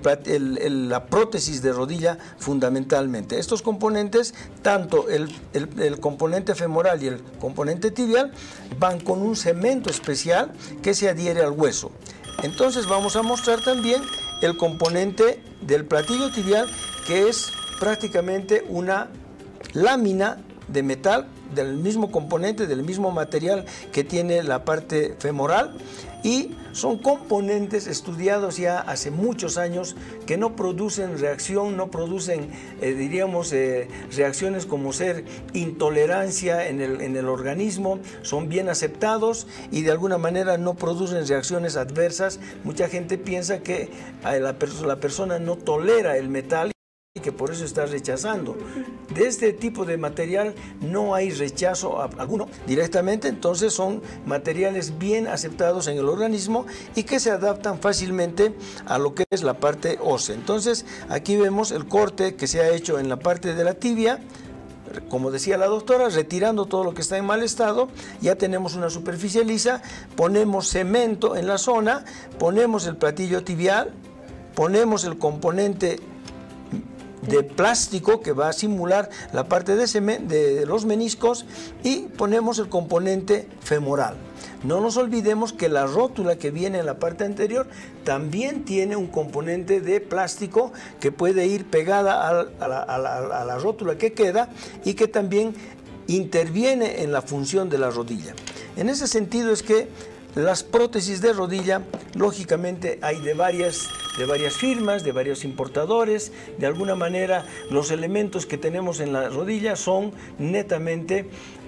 la prótesis de rodilla fundamentalmente. Estos componentes, tanto el componente femoral y el componente tibial, van con un cemento especial que se adhiere al hueso. Entonces vamos a mostrar también el componente del platillo tibial, que es prácticamente una lámina de metal del mismo componente, del mismo material que tiene la parte femoral, y son componentes estudiados ya hace muchos años que no producen reacción, no producen, reacciones como ser intolerancia en el organismo, son bien aceptados y de alguna manera no producen reacciones adversas. Mucha gente piensa que la persona no tolera el metal y que por eso está rechazando. De este tipo de material no hay rechazo alguno directamente, entonces son materiales bien aceptados en el organismo y que se adaptan fácilmente a lo que es la parte ósea. Entonces aquí vemos el corte que se ha hecho en la parte de la tibia. Como decía la doctora, retirando todo lo que está en mal estado, ya tenemos una superficie lisa, ponemos cemento en la zona, ponemos el platillo tibial, ponemos el componente de plástico que va a simular la parte de los meniscos y ponemos el componente femoral. No nos olvidemos que la rótula que viene en la parte anterior también tiene un componente de plástico que puede ir pegada a la rótula que queda y que también interviene en la función de la rodilla. En ese sentido es que las prótesis de rodilla, lógicamente hay de varias firmas, de varios importadores. De alguna manera los elementos que tenemos en la rodilla son netamente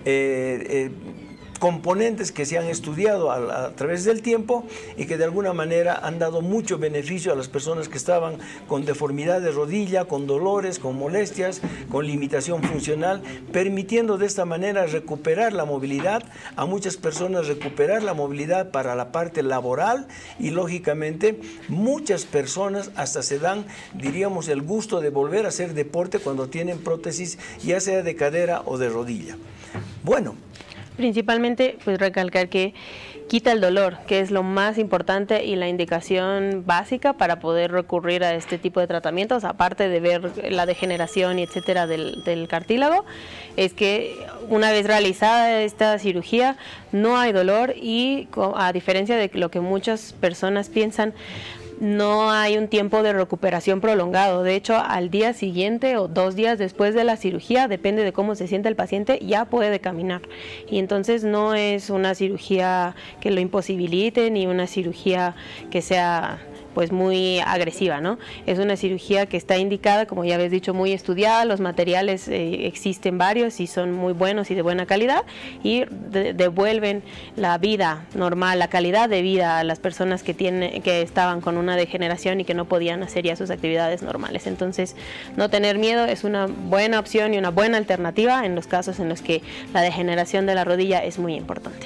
componentes que se han estudiado a través del tiempo y que de alguna manera han dado mucho beneficio a las personas que estaban con deformidad de rodilla, con dolores, con molestias, con limitación funcional, permitiendo de esta manera recuperar la movilidad, a muchas personas recuperar la movilidad para la parte laboral y lógicamente muchas personas hasta se dan, diríamos, el gusto de volver a hacer deporte cuando tienen prótesis, ya sea de cadera o de rodilla. Bueno, principalmente, pues recalcar que quita el dolor, que es lo más importante y la indicación básica para poder recurrir a este tipo de tratamientos, aparte de ver la degeneración y etcétera del cartílago, es que una vez realizada esta cirugía no hay dolor y a diferencia de lo que muchas personas piensan, no hay un tiempo de recuperación prolongado. De hecho, al día siguiente o 2 días después de la cirugía, depende de cómo se sienta el paciente, ya puede caminar. Y entonces no es una cirugía que lo imposibilite ni una cirugía que sea pues muy agresiva, ¿no? Es una cirugía que está indicada, como ya habéis dicho, muy estudiada, los materiales existen varios y son muy buenos y de buena calidad y devuelven la vida normal, la calidad de vida a las personas que estaban con una degeneración y que no podían hacer ya sus actividades normales. Entonces, no tener miedo es una buena opción y una buena alternativa en los casos en los que la degeneración de la rodilla es muy importante.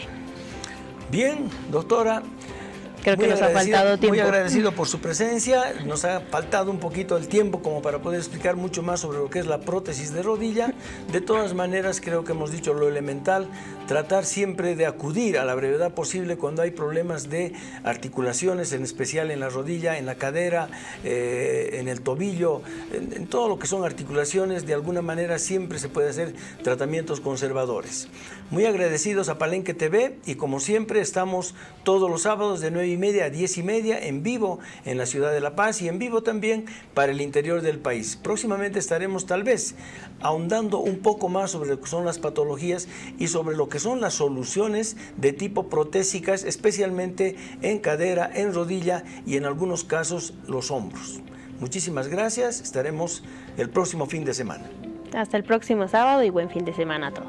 Bien, doctora. Creo que nos ha faltado tiempo. Muy agradecido por su presencia, nos ha faltado un poquito el tiempo como para poder explicar mucho más sobre lo que es la prótesis de rodilla. De todas maneras, creo que hemos dicho lo elemental, tratar siempre de acudir a la brevedad posible cuando hay problemas de articulaciones, en especial en la rodilla, en la cadera, en el tobillo, en todo lo que son articulaciones. De alguna manera siempre se puede hacer tratamientos conservadores. Muy agradecidos a Palenque TV y como siempre estamos todos los sábados de 9:30 a 10:30 en vivo en la ciudad de La Paz y en vivo también para el interior del país. Próximamente estaremos tal vez ahondando un poco más sobre lo que son las patologías y sobre lo que son las soluciones de tipo protésicas, especialmente en cadera, en rodilla y en algunos casos los hombros. Muchísimas gracias, estaremos el próximo fin de semana. Hasta el próximo sábado y buen fin de semana a todos.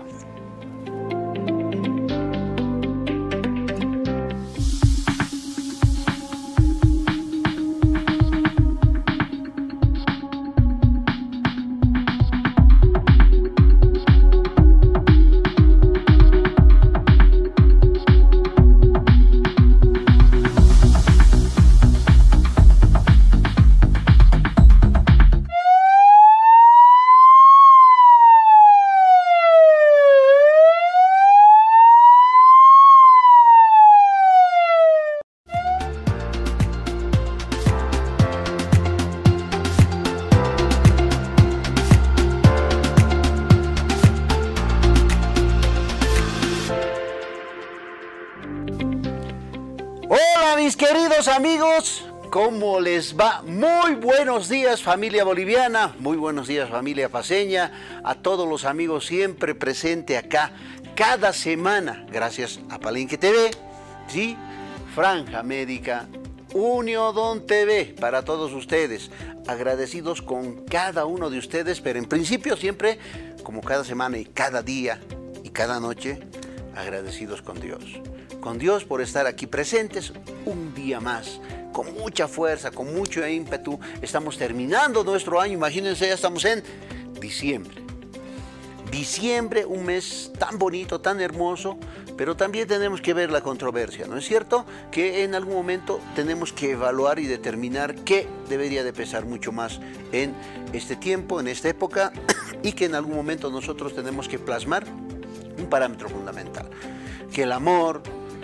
¿Cómo les va? Muy buenos días, familia boliviana, muy buenos días, familia paceña, a todos los amigos siempre presentes acá, cada semana, gracias a Palenque TV, ¿sí? Franja Médica, Uniodon TV, para todos ustedes, agradecidos con cada uno de ustedes, pero en principio siempre, como cada semana y cada día y cada noche, agradecidos con Dios por estar aquí presentes un día más, con mucha fuerza, con mucho ímpetu. Estamos terminando nuestro año, imagínense, ya estamos en diciembre. Diciembre, un mes tan bonito, tan hermoso, pero también tenemos que ver la controversia, ¿no es cierto? Que en algún momento tenemos que evaluar y determinar qué debería de pesar mucho más en este tiempo, en esta época, y que en algún momento nosotros tenemos que plasmar un parámetro fundamental, que el amor,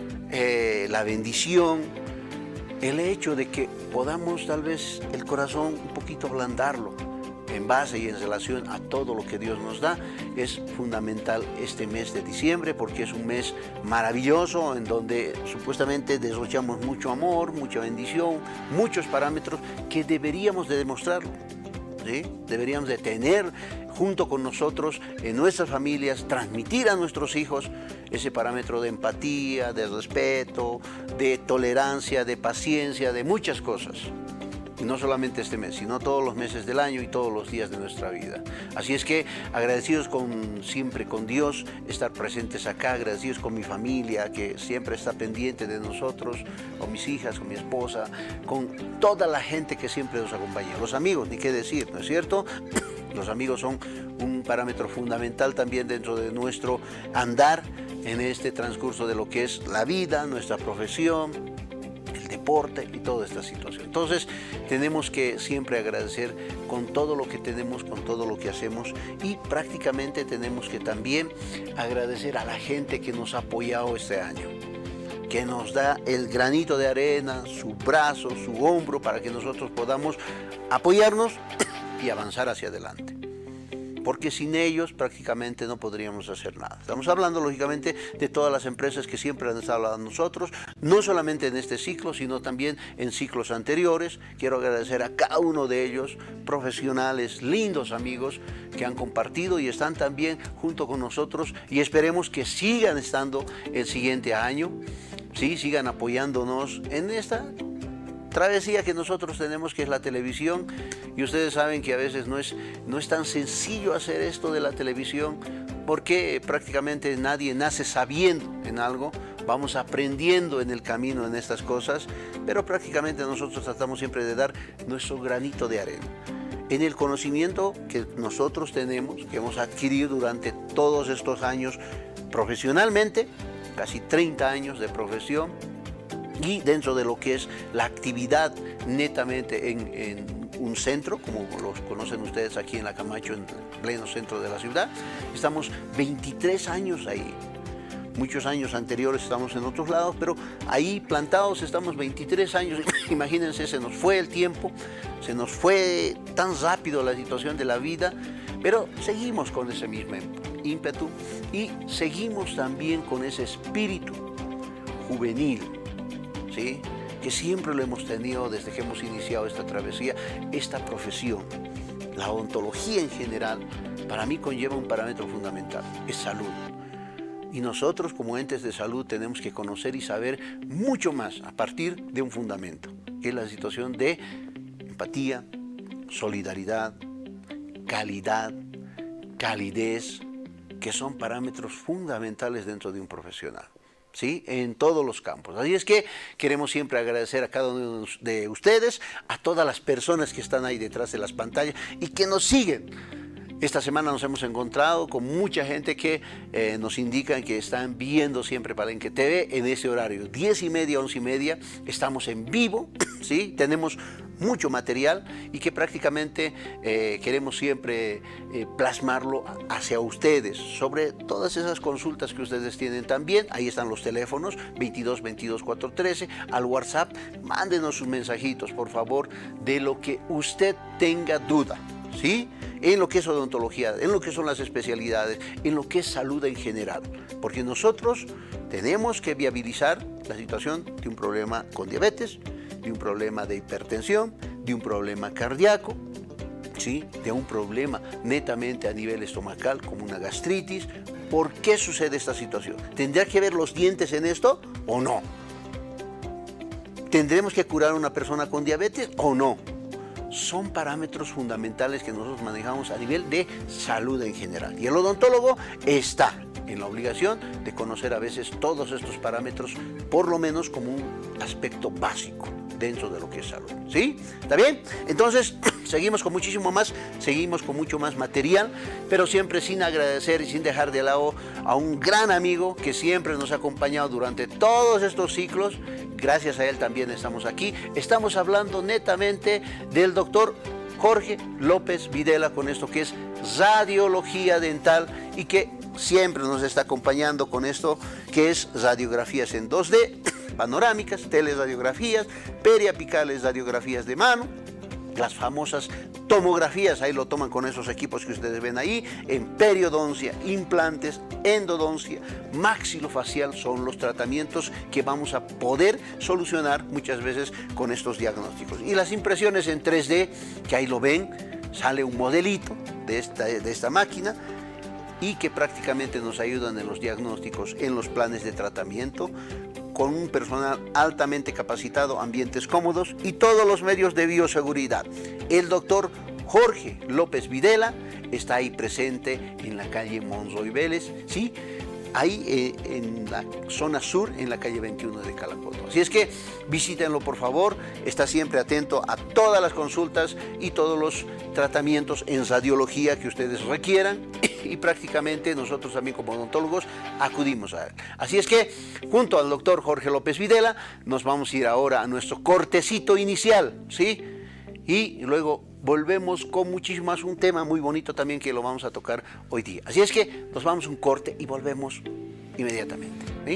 la bendición, el hecho de que podamos tal vez el corazón un poquito ablandarlo en base y en relación a todo lo que Dios nos da, es fundamental este mes de diciembre, porque es un mes maravilloso en donde supuestamente derrochamos mucho amor, mucha bendición, muchos parámetros que deberíamos de demostrarlo, ¿sí? Deberíamos de tener junto con nosotros, en nuestras familias, transmitir a nuestros hijos ese parámetro de empatía, de respeto, de tolerancia, de paciencia, de muchas cosas. Y no solamente este mes, sino todos los meses del año y todos los días de nuestra vida. Así es que agradecidos siempre con Dios, estar presentes acá, agradecidos con mi familia, que siempre está pendiente de nosotros, con mis hijas, con mi esposa, con toda la gente que siempre nos acompaña. Los amigos, ni qué decir, ¿no es cierto? Los amigos son un parámetro fundamental también dentro de nuestro andar en este transcurso de lo que es la vida, nuestra profesión, el deporte y toda esta situación. Entonces tenemos que siempre agradecer con todo lo que tenemos, con todo lo que hacemos, y prácticamente tenemos que también agradecer a la gente que nos ha apoyado este año, que nos da el granito de arena, su brazo, su hombro, para que nosotros podamos apoyarnos y avanzar hacia adelante, porque sin ellos prácticamente no podríamos hacer nada. Estamos hablando lógicamente de todas las empresas que siempre han estado hablando a nosotros, no solamente en este ciclo, sino también en ciclos anteriores. Quiero agradecer a cada uno de ellos, profesionales, lindos amigos que han compartido y están también junto con nosotros, y esperemos que sigan estando el siguiente año, ¿sí? Sigan apoyándonos en esta travesía que nosotros tenemos, que es la televisión. Y ustedes saben que a veces no es tan sencillo hacer esto de la televisión, porque prácticamente nadie nace sabiendo en algo, vamos aprendiendo en el camino en estas cosas, pero prácticamente nosotros tratamos siempre de dar nuestro granito de arena en el conocimiento que nosotros tenemos, que hemos adquirido durante todos estos años profesionalmente, casi 30 años de profesión, y dentro de lo que es la actividad netamente en un centro, como los conocen ustedes aquí en La Camacho, en pleno centro de la ciudad. Estamos 23 años ahí. Muchos años anteriores estamos en otros lados, pero ahí plantados estamos 23 años. Imagínense, se nos fue el tiempo, se nos fue tan rápido la situación de la vida, pero seguimos con ese mismo ímpetu y seguimos también con ese espíritu juvenil, ¿sí? Que siempre lo hemos tenido desde que hemos iniciado esta travesía, esta profesión. La odontología en general, para mí conlleva un parámetro fundamental, es salud. Y nosotros como entes de salud tenemos que conocer y saber mucho más a partir de un fundamento, que es la situación de empatía, solidaridad, calidad, calidez, que son parámetros fundamentales dentro de un profesional, ¿sí? En todos los campos. Así es que queremos siempre agradecer a cada uno de ustedes, a todas las personas que están ahí detrás de las pantallas y que nos siguen. Esta semana nos hemos encontrado con mucha gente que nos indican que están viendo siempre Palenque TV en ese horario, 10:30, 11:30, estamos en vivo, ¿sí? Tenemos mucho material y que prácticamente queremos siempre plasmarlo hacia ustedes, sobre todas esas consultas que ustedes tienen también. Ahí están los teléfonos, 22 22 413, al WhatsApp, mándenos sus mensajitos, por favor, de lo que usted tenga duda, ¿sí? En lo que es odontología, en lo que son las especialidades, en lo que es salud en general, porque nosotros tenemos que viabilizar la situación de un problema con diabetes, de un problema de hipertensión, de un problema cardíaco, ¿sí? De un problema netamente a nivel estomacal, como una gastritis. ¿Por qué sucede esta situación? ¿Tendrá que ver los dientes en esto o no? ¿Tendremos que curar a una persona con diabetes o no? Son parámetros fundamentales que nosotros manejamos a nivel de salud en general. Y el odontólogo está en la obligación de conocer a veces todos estos parámetros, por lo menos como un aspecto básico dentro de lo que es salud. ¿Sí? ¿Está bien? Entonces, seguimos con muchísimo más, seguimos con mucho más material, pero siempre sin agradecer y sin dejar de lado a un gran amigo que siempre nos ha acompañado durante todos estos ciclos. Gracias a él también estamos aquí. Estamos hablando netamente del doctor Jorge López Videla con esto que es radiología dental y que siempre nos está acompañando con esto que es radiografías en 2D, panorámicas, teleradiografías, periapicales, radiografías de mano, las famosas tomografías, ahí lo toman con esos equipos que ustedes ven ahí, en periodoncia, implantes, endodoncia, maxilofacial, son los tratamientos que vamos a poder solucionar muchas veces con estos diagnósticos. Y las impresiones en 3D, que ahí lo ven, sale un modelito de esta máquina y que prácticamente nos ayudan en los diagnósticos, en los planes de tratamiento, con un personal altamente capacitado, ambientes cómodos y todos los medios de bioseguridad. El doctor Jorge López Videla está ahí presente en la calle Monroy Vélez, ¿sí? Ahí en la zona sur, en la calle 21 de Calacoto. Así es que visítenlo por favor, está siempre atento a todas las consultas y todos los tratamientos en radiología que ustedes requieran y prácticamente nosotros también como odontólogos acudimos a él. Así es que junto al doctor Jorge López Videla nos vamos a ir ahora a nuestro cortecito inicial, ¿sí? Y luego volvemos con muchísimo más, un tema muy bonito también que lo vamos a tocar hoy día. Así es que nos vamos a un corte y volvemos inmediatamente, ¿sí?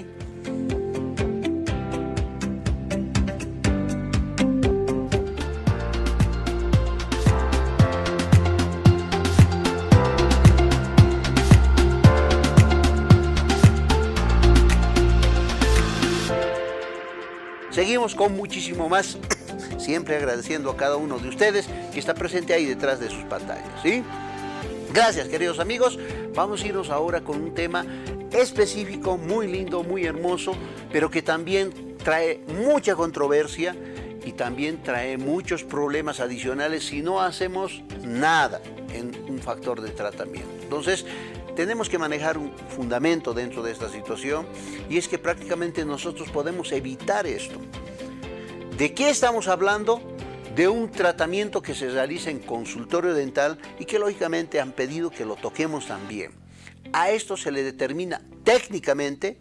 Seguimos con muchísimo más, siempre agradeciendo a cada uno de ustedes que está presente ahí detrás de sus pantallas, ¿sí? Gracias, queridos amigos. Vamos a irnos ahora con un tema específico, muy lindo, muy hermoso, pero que también trae mucha controversia y también trae muchos problemas adicionales si no hacemos nada en un factor de tratamiento. Entonces, tenemos que manejar un fundamento dentro de esta situación y es que prácticamente nosotros podemos evitar esto. ¿De qué estamos hablando? De un tratamiento que se realiza en consultorio dental y que lógicamente han pedido que lo toquemos también. A esto se le determina técnicamente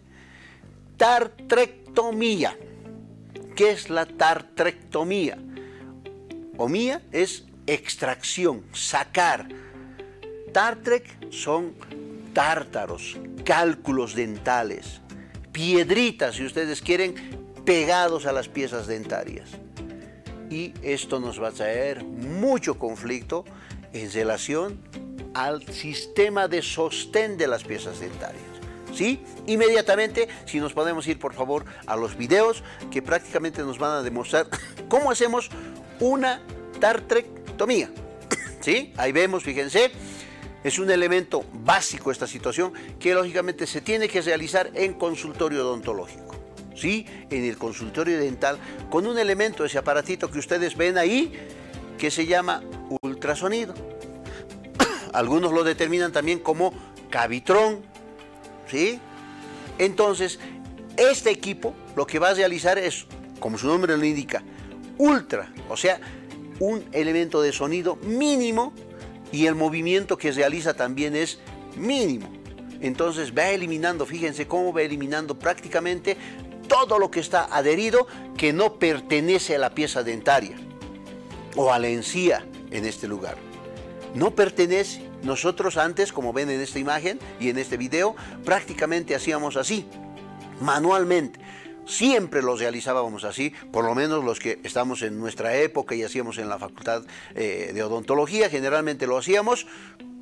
tartrectomía. ¿Qué es la tartrectomía? Omía es extracción, sacar. Tartrec son tártaros, cálculos dentales, piedritas, si ustedes quieren, pegados a las piezas dentarias. Y esto nos va a traer mucho conflicto en relación al sistema de sostén de las piezas dentarias. ¿Sí? Inmediatamente, si nos podemos ir por favor a los videos que prácticamente nos van a demostrar cómo hacemos una tartrectomía. ¿Sí? Ahí vemos, fíjense. Es un elemento básico esta situación que lógicamente se tiene que realizar en consultorio odontológico, ¿sí? En el consultorio dental con un elemento, ese aparatito que ustedes ven ahí, que se llama ultrasonido. Algunos lo determinan también como cavitrón, ¿sí? Entonces, este equipo lo que va a realizar es, como su nombre lo indica, ultra, o sea, un elemento de sonido mínimo. Y el movimiento que realiza también es mínimo. Entonces va eliminando, fíjense cómo va eliminando prácticamente todo lo que está adherido que no pertenece a la pieza dentaria o a la encía en este lugar. No pertenece. Nosotros antes, como ven en esta imagen y en este video, prácticamente hacíamos así, manualmente. Siempre los realizábamos así, por lo menos los que estamos en nuestra época y hacíamos en la facultad de odontología, generalmente lo hacíamos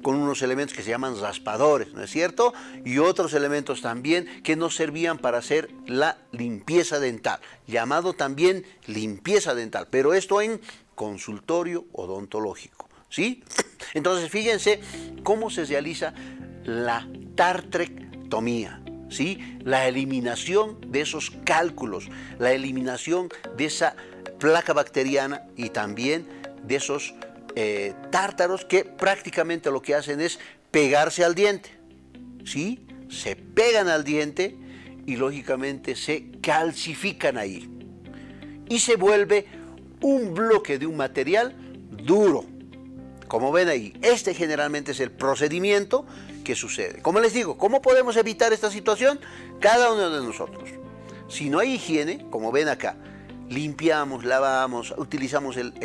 con unos elementos que se llaman raspadores, ¿no es cierto? Y otros elementos también que nos servían para hacer la limpieza dental, llamado también limpieza dental, pero esto en consultorio odontológico, ¿sí? Entonces, fíjense cómo se realiza la tartrectomía, ¿sí? La eliminación de esos cálculos, la eliminación de esa placa bacteriana y también de esos tártaros que prácticamente lo que hacen es pegarse al diente, ¿sí? Se pegan al diente y lógicamente se calcifican ahí y se vuelve un bloque de un material duro, como ven ahí. Este generalmente es el procedimiento que sucede. Como les digo, ¿cómo podemos evitar esta situación? Cada uno de nosotros. Si no hay higiene, como ven acá, limpiamos, lavamos, utilizamos el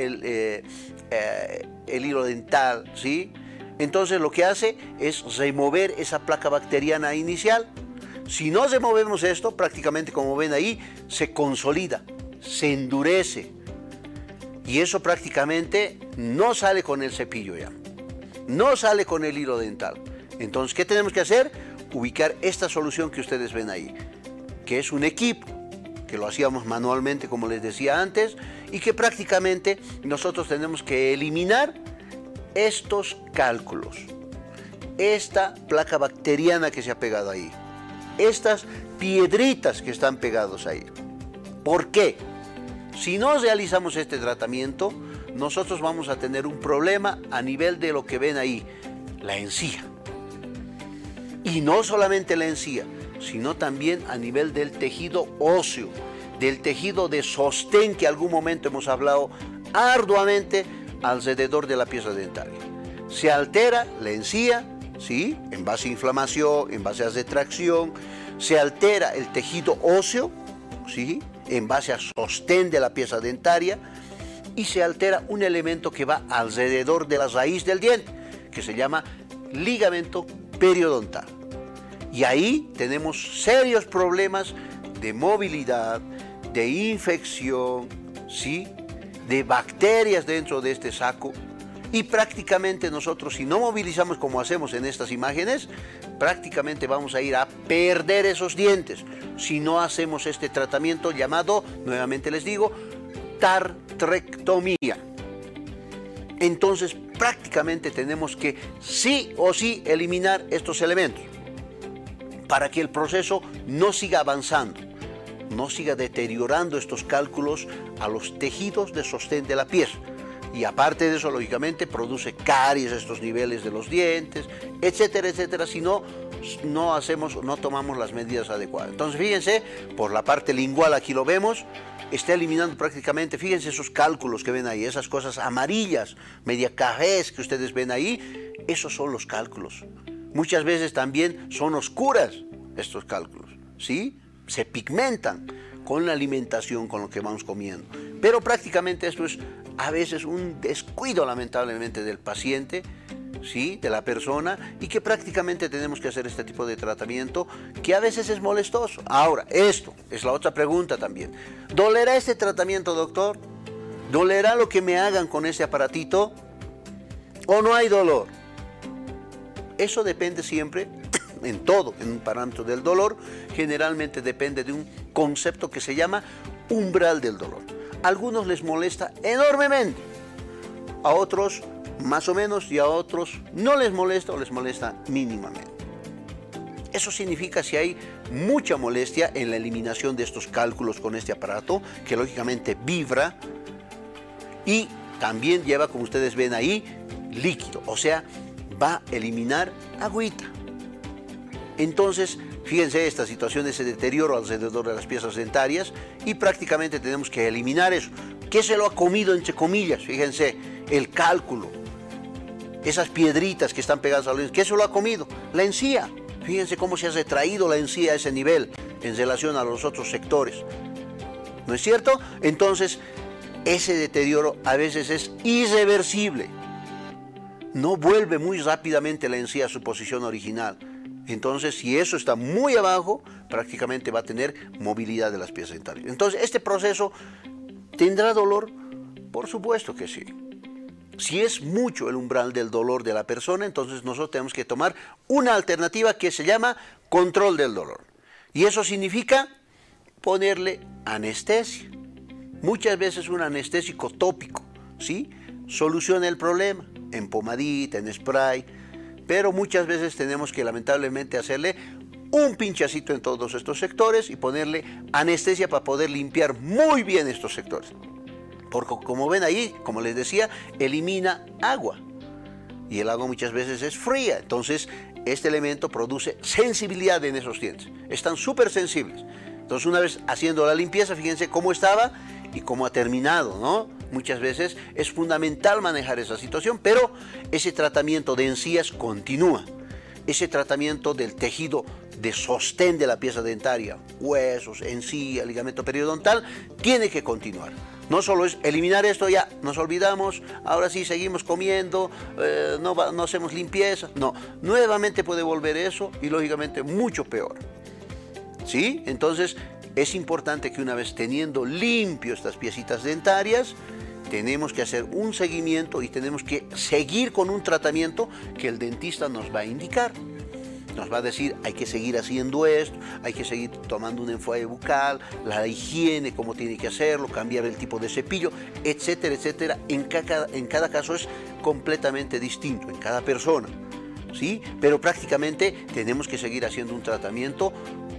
hilo dental, ¿sí? Entonces lo que hace es remover esa placa bacteriana inicial. Si no removemos esto, prácticamente como ven ahí, se consolida, se endurece. Y eso prácticamente no sale con el cepillo ya, no sale con el hilo dental. Entonces, ¿qué tenemos que hacer? Ubicar esta solución que ustedes ven ahí, que es un equipo, que lo hacíamos manualmente, como les decía antes, y que prácticamente nosotros tenemos que eliminar estos cálculos, esta placa bacteriana que se ha pegado ahí, estas piedritas que están pegados ahí. ¿Por qué? Si no realizamos este tratamiento, nosotros vamos a tener un problema a nivel de lo que ven ahí, la encía. Y no solamente la encía, sino también a nivel del tejido óseo, del tejido de sostén que algún momento hemos hablado arduamente alrededor de la pieza dentaria. Se altera la encía, ¿sí? En base a inflamación, en base a retracción, se altera el tejido óseo, ¿sí? En base a sostén de la pieza dentaria, y se altera un elemento que va alrededor de la raíz del diente, que se llama ligamento periodontal. Y ahí tenemos serios problemas de movilidad, de infección, ¿sí? De bacterias dentro de este saco. Y prácticamente nosotros, si no movilizamos como hacemos en estas imágenes, prácticamente vamos a ir a perder esos dientes si no hacemos este tratamiento llamado, nuevamente les digo, tartrectomía. Entonces prácticamente tenemos que sí o sí eliminar estos elementos para que el proceso no siga avanzando, no siga deteriorando estos cálculos a los tejidos de sostén de la pieza. Y aparte de eso, lógicamente, produce caries a estos niveles de los dientes, etcétera, etcétera, si no tomamos las medidas adecuadas. Entonces, fíjense, por la parte lingual, aquí lo vemos, está eliminando prácticamente, fíjense esos cálculos que ven ahí, esas cosas amarillas, media cafés que ustedes ven ahí, esos son los cálculos. Muchas veces también son oscuras estos cálculos, ¿sí? Se pigmentan con la alimentación, con lo que vamos comiendo. Pero prácticamente esto es a veces un descuido, lamentablemente, del paciente, ¿sí? De la persona, y que prácticamente tenemos que hacer este tipo de tratamiento que a veces es molestoso. Ahora, esto es la otra pregunta también. ¿Dolerá este tratamiento, doctor? ¿Dolerá lo que me hagan con este aparatito? ¿O no hay dolor? Eso depende siempre, en todo, en un parámetro del dolor, generalmente depende de un concepto que se llama umbral del dolor. A algunos les molesta enormemente, a otros más o menos, y a otros no les molesta o les molesta mínimamente. Eso significa si hay mucha molestia en la eliminación de estos cálculos con este aparato, que lógicamente vibra y también lleva, como ustedes ven ahí, líquido, o sea, va a eliminar agüita. Entonces, fíjense esta situación, ese deterioro alrededor de las piezas dentarias, y prácticamente tenemos que eliminar eso. ¿Qué se lo ha comido, entre comillas? Fíjense, el cálculo, esas piedritas que están pegadas a los dientes, ¿qué se lo ha comido? La encía. Fíjense cómo se ha retraído la encía a ese nivel en relación a los otros sectores. ¿No es cierto? Entonces, ese deterioro a veces es irreversible. No vuelve muy rápidamente la encía a su posición original. Entonces, si eso está muy abajo, prácticamente va a tener movilidad de las piezas dentarias. Entonces, ¿este proceso tendrá dolor? Por supuesto que sí. Si es mucho el umbral del dolor de la persona, entonces nosotros tenemos que tomar una alternativa que se llama control del dolor. Y eso significa ponerle anestesia. Muchas veces un anestésico tópico, ¿sí?, soluciona el problema, en pomadita, en spray, pero muchas veces tenemos que lamentablemente hacerle un pinchacito en todos estos sectores y ponerle anestesia para poder limpiar muy bien estos sectores. Porque como ven ahí, como les decía, elimina agua. Y el agua muchas veces es fría, entonces este elemento produce sensibilidad en esos dientes. Están súper sensibles. Entonces una vez haciendo la limpieza, fíjense cómo estaba y cómo ha terminado, ¿no? Muchas veces es fundamental manejar esa situación, pero ese tratamiento de encías continúa. Ese tratamiento del tejido de sostén de la pieza dentaria, huesos, encía, ligamento periodontal, tiene que continuar. No solo es eliminar esto, ya nos olvidamos, ahora sí seguimos comiendo, no hacemos limpieza. No, nuevamente puede volver eso y lógicamente mucho peor. ¿Sí? Entonces es importante que una vez teniendo limpio estas piecitas dentarias, tenemos que hacer un seguimiento y tenemos que seguir con un tratamiento que el dentista nos va a indicar. Nos va a decir, hay que seguir haciendo esto, hay que seguir tomando un enjuague bucal, la higiene, cómo tiene que hacerlo, cambiar el tipo de cepillo, etcétera, etcétera. En cada caso es completamente distinto, en cada persona, ¿sí? Pero prácticamente tenemos que seguir haciendo un tratamiento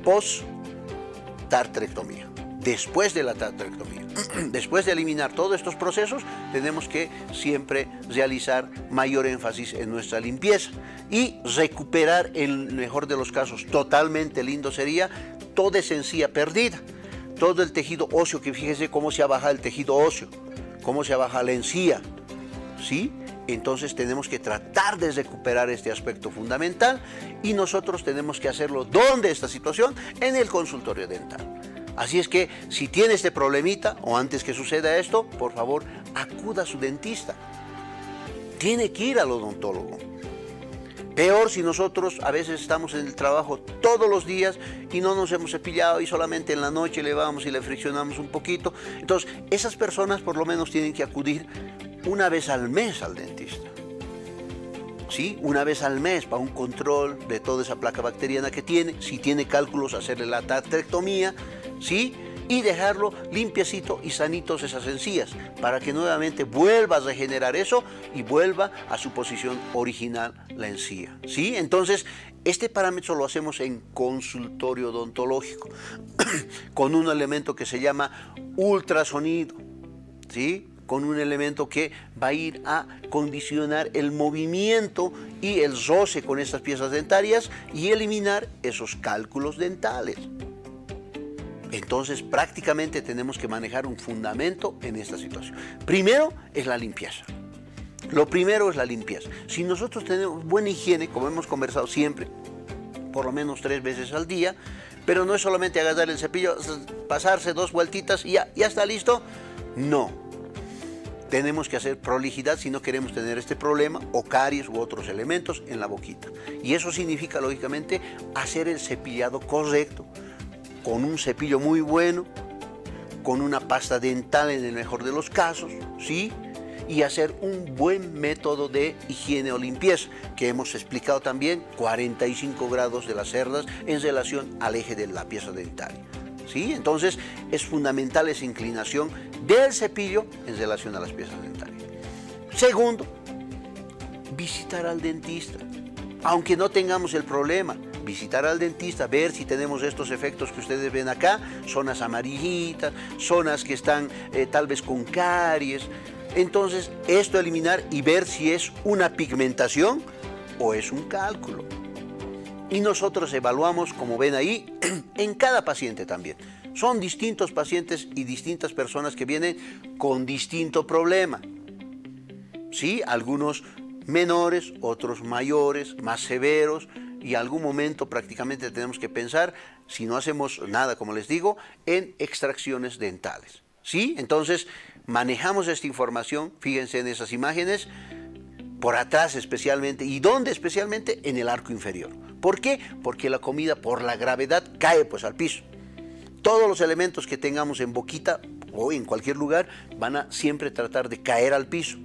post-tartarectomía. Después de la tartarectomía, después de eliminar todos estos procesos, tenemos que siempre realizar mayor énfasis en nuestra limpieza y recuperar, en el mejor de los casos, totalmente lindo sería toda esa encía perdida, todo el tejido óseo, que fíjese cómo se abaja el tejido óseo, cómo se abaja la encía, ¿sí? Entonces tenemos que tratar de recuperar este aspecto fundamental y nosotros tenemos que hacerlo. ¿Dónde esta situación? En el consultorio dental. Así es que si tiene este problemita o antes que suceda esto, por favor, acuda a su dentista. Tiene que ir al odontólogo. Peor si nosotros a veces estamos en el trabajo todos los días y no nos hemos cepillado y solamente en la noche le vamos y le friccionamos un poquito. Entonces, esas personas por lo menos tienen que acudir una vez al mes al dentista. ¿Sí? Una vez al mes para un control de toda esa placa bacteriana que tiene. Si tiene cálculos, hacerle la tartarectomía, ¿sí? Y dejarlo limpiecito y sanitos esas encías para que nuevamente vuelva a regenerar eso y vuelva a su posición original la encía, ¿sí? Entonces, este parámetro lo hacemos en consultorio odontológico con un elemento que se llama ultrasonido, ¿sí? Con un elemento que va a ir a condicionar el movimiento y el roce con estas piezas dentarias y eliminar esos cálculos dentales. Entonces, prácticamente tenemos que manejar un fundamento en esta situación. Primero es la limpieza. Lo primero es la limpieza. Si nosotros tenemos buena higiene, como hemos conversado siempre, por lo menos 3 veces al día, pero no es solamente agarrar el cepillo, pasarse 2 vueltitas y ya está listo. No. Tenemos que hacer prolijidad si no queremos tener este problema o caries u otros elementos en la boquita. Y eso significa, lógicamente, hacer el cepillado correcto, con un cepillo muy bueno, con una pasta dental en el mejor de los casos, ¿sí? Y hacer un buen método de higiene o limpieza, que hemos explicado también, 45 grados de las cerdas en relación al eje de la pieza dentaria, ¿sí? Entonces es fundamental esa inclinación del cepillo en relación a las piezas dentarias. Segundo, visitar al dentista, aunque no tengamos el problema. Visitar al dentista, ver si tenemos estos efectos que ustedes ven acá, zonas amarillitas, zonas que están tal vez con caries. Entonces, esto eliminar y ver si es una pigmentación o es un cálculo. Y nosotros evaluamos, como ven ahí, en cada paciente también. Son distintos pacientes y distintas personas que vienen con distinto problema. Sí, algunos menores, otros mayores, más severos, y en algún momento prácticamente tenemos que pensar, si no hacemos nada, como les digo, en extracciones dentales, ¿sí? Entonces, manejamos esta información, fíjense en esas imágenes, por atrás especialmente, ¿y dónde especialmente? En el arco inferior. ¿Por qué? Porque la comida, por la gravedad, cae pues al piso. Todos los elementos que tengamos en boquita o en cualquier lugar van a siempre tratar de caer al piso.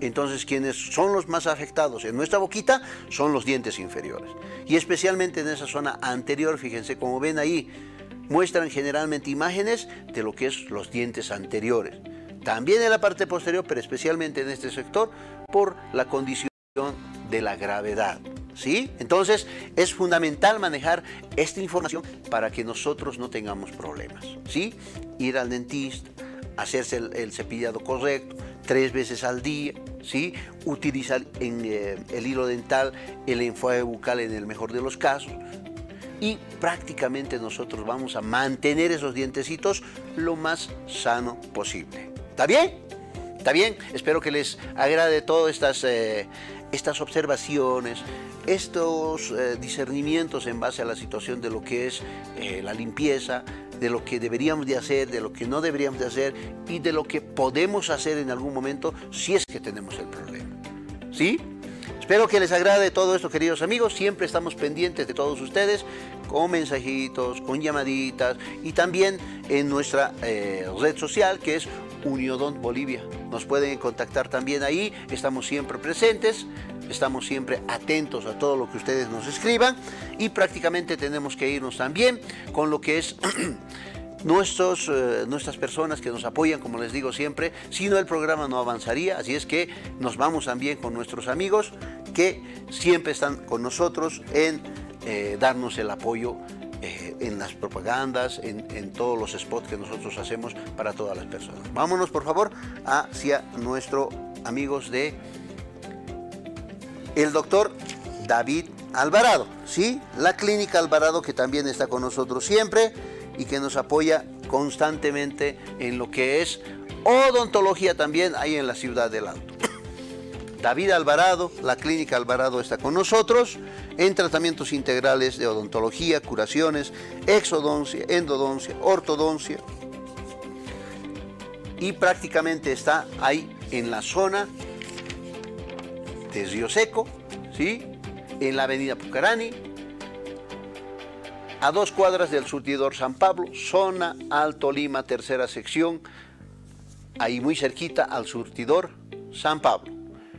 Entonces, quienes son los más afectados en nuestra boquita son los dientes inferiores. Y especialmente en esa zona anterior, fíjense, como ven ahí, muestran generalmente imágenes de lo que es los dientes anteriores. También en la parte posterior, pero especialmente en este sector, por la condición de la gravedad, ¿sí? Entonces, es fundamental manejar esta información para que nosotros no tengamos problemas, ¿sí? Ir al dentista, hacerse el cepillado correcto, 3 veces al día, ¿sí? Utilizar el hilo dental, el enjuague bucal en el mejor de los casos, y prácticamente nosotros vamos a mantener esos dientecitos lo más sano posible. ¿Está bien? ¿Está bien? Espero que les agrade todas estas observaciones, estos discernimientos en base a la situación de lo que es la limpieza, de lo que deberíamos de hacer, de lo que no deberíamos de hacer y de lo que podemos hacer en algún momento si es que tenemos el problema. ¿Sí? Espero que les agrade todo esto, queridos amigos. Siempre estamos pendientes de todos ustedes con mensajitos, con llamaditas y también en nuestra red social que es Uniodont Bolivia. Nos pueden contactar también ahí, estamos siempre presentes, estamos siempre atentos a todo lo que ustedes nos escriban y prácticamente tenemos que irnos también con lo que es nuestras personas que nos apoyan, como les digo siempre, si no el programa no avanzaría, así es que nos vamos también con nuestros amigos que siempre están con nosotros en darnos el apoyo en las propagandas, en todos los spots que nosotros hacemos para todas las personas. Vámonos por favor hacia nuestros amigos de el doctor David Alvarado, ¿sí? La clínica Alvarado, que también está con nosotros siempre y que nos apoya constantemente en lo que es odontología también ahí en la ciudad del Alto. David Alvarado, la clínica Alvarado está con nosotros en tratamientos integrales de odontología, curaciones, exodoncia, endodoncia, ortodoncia y prácticamente está ahí en la zona de Río Seco, ¿sí? En la avenida Pucarani, a 2 cuadras del surtidor San Pablo, zona Alto Lima, tercera sección, ahí muy cerquita al surtidor San Pablo.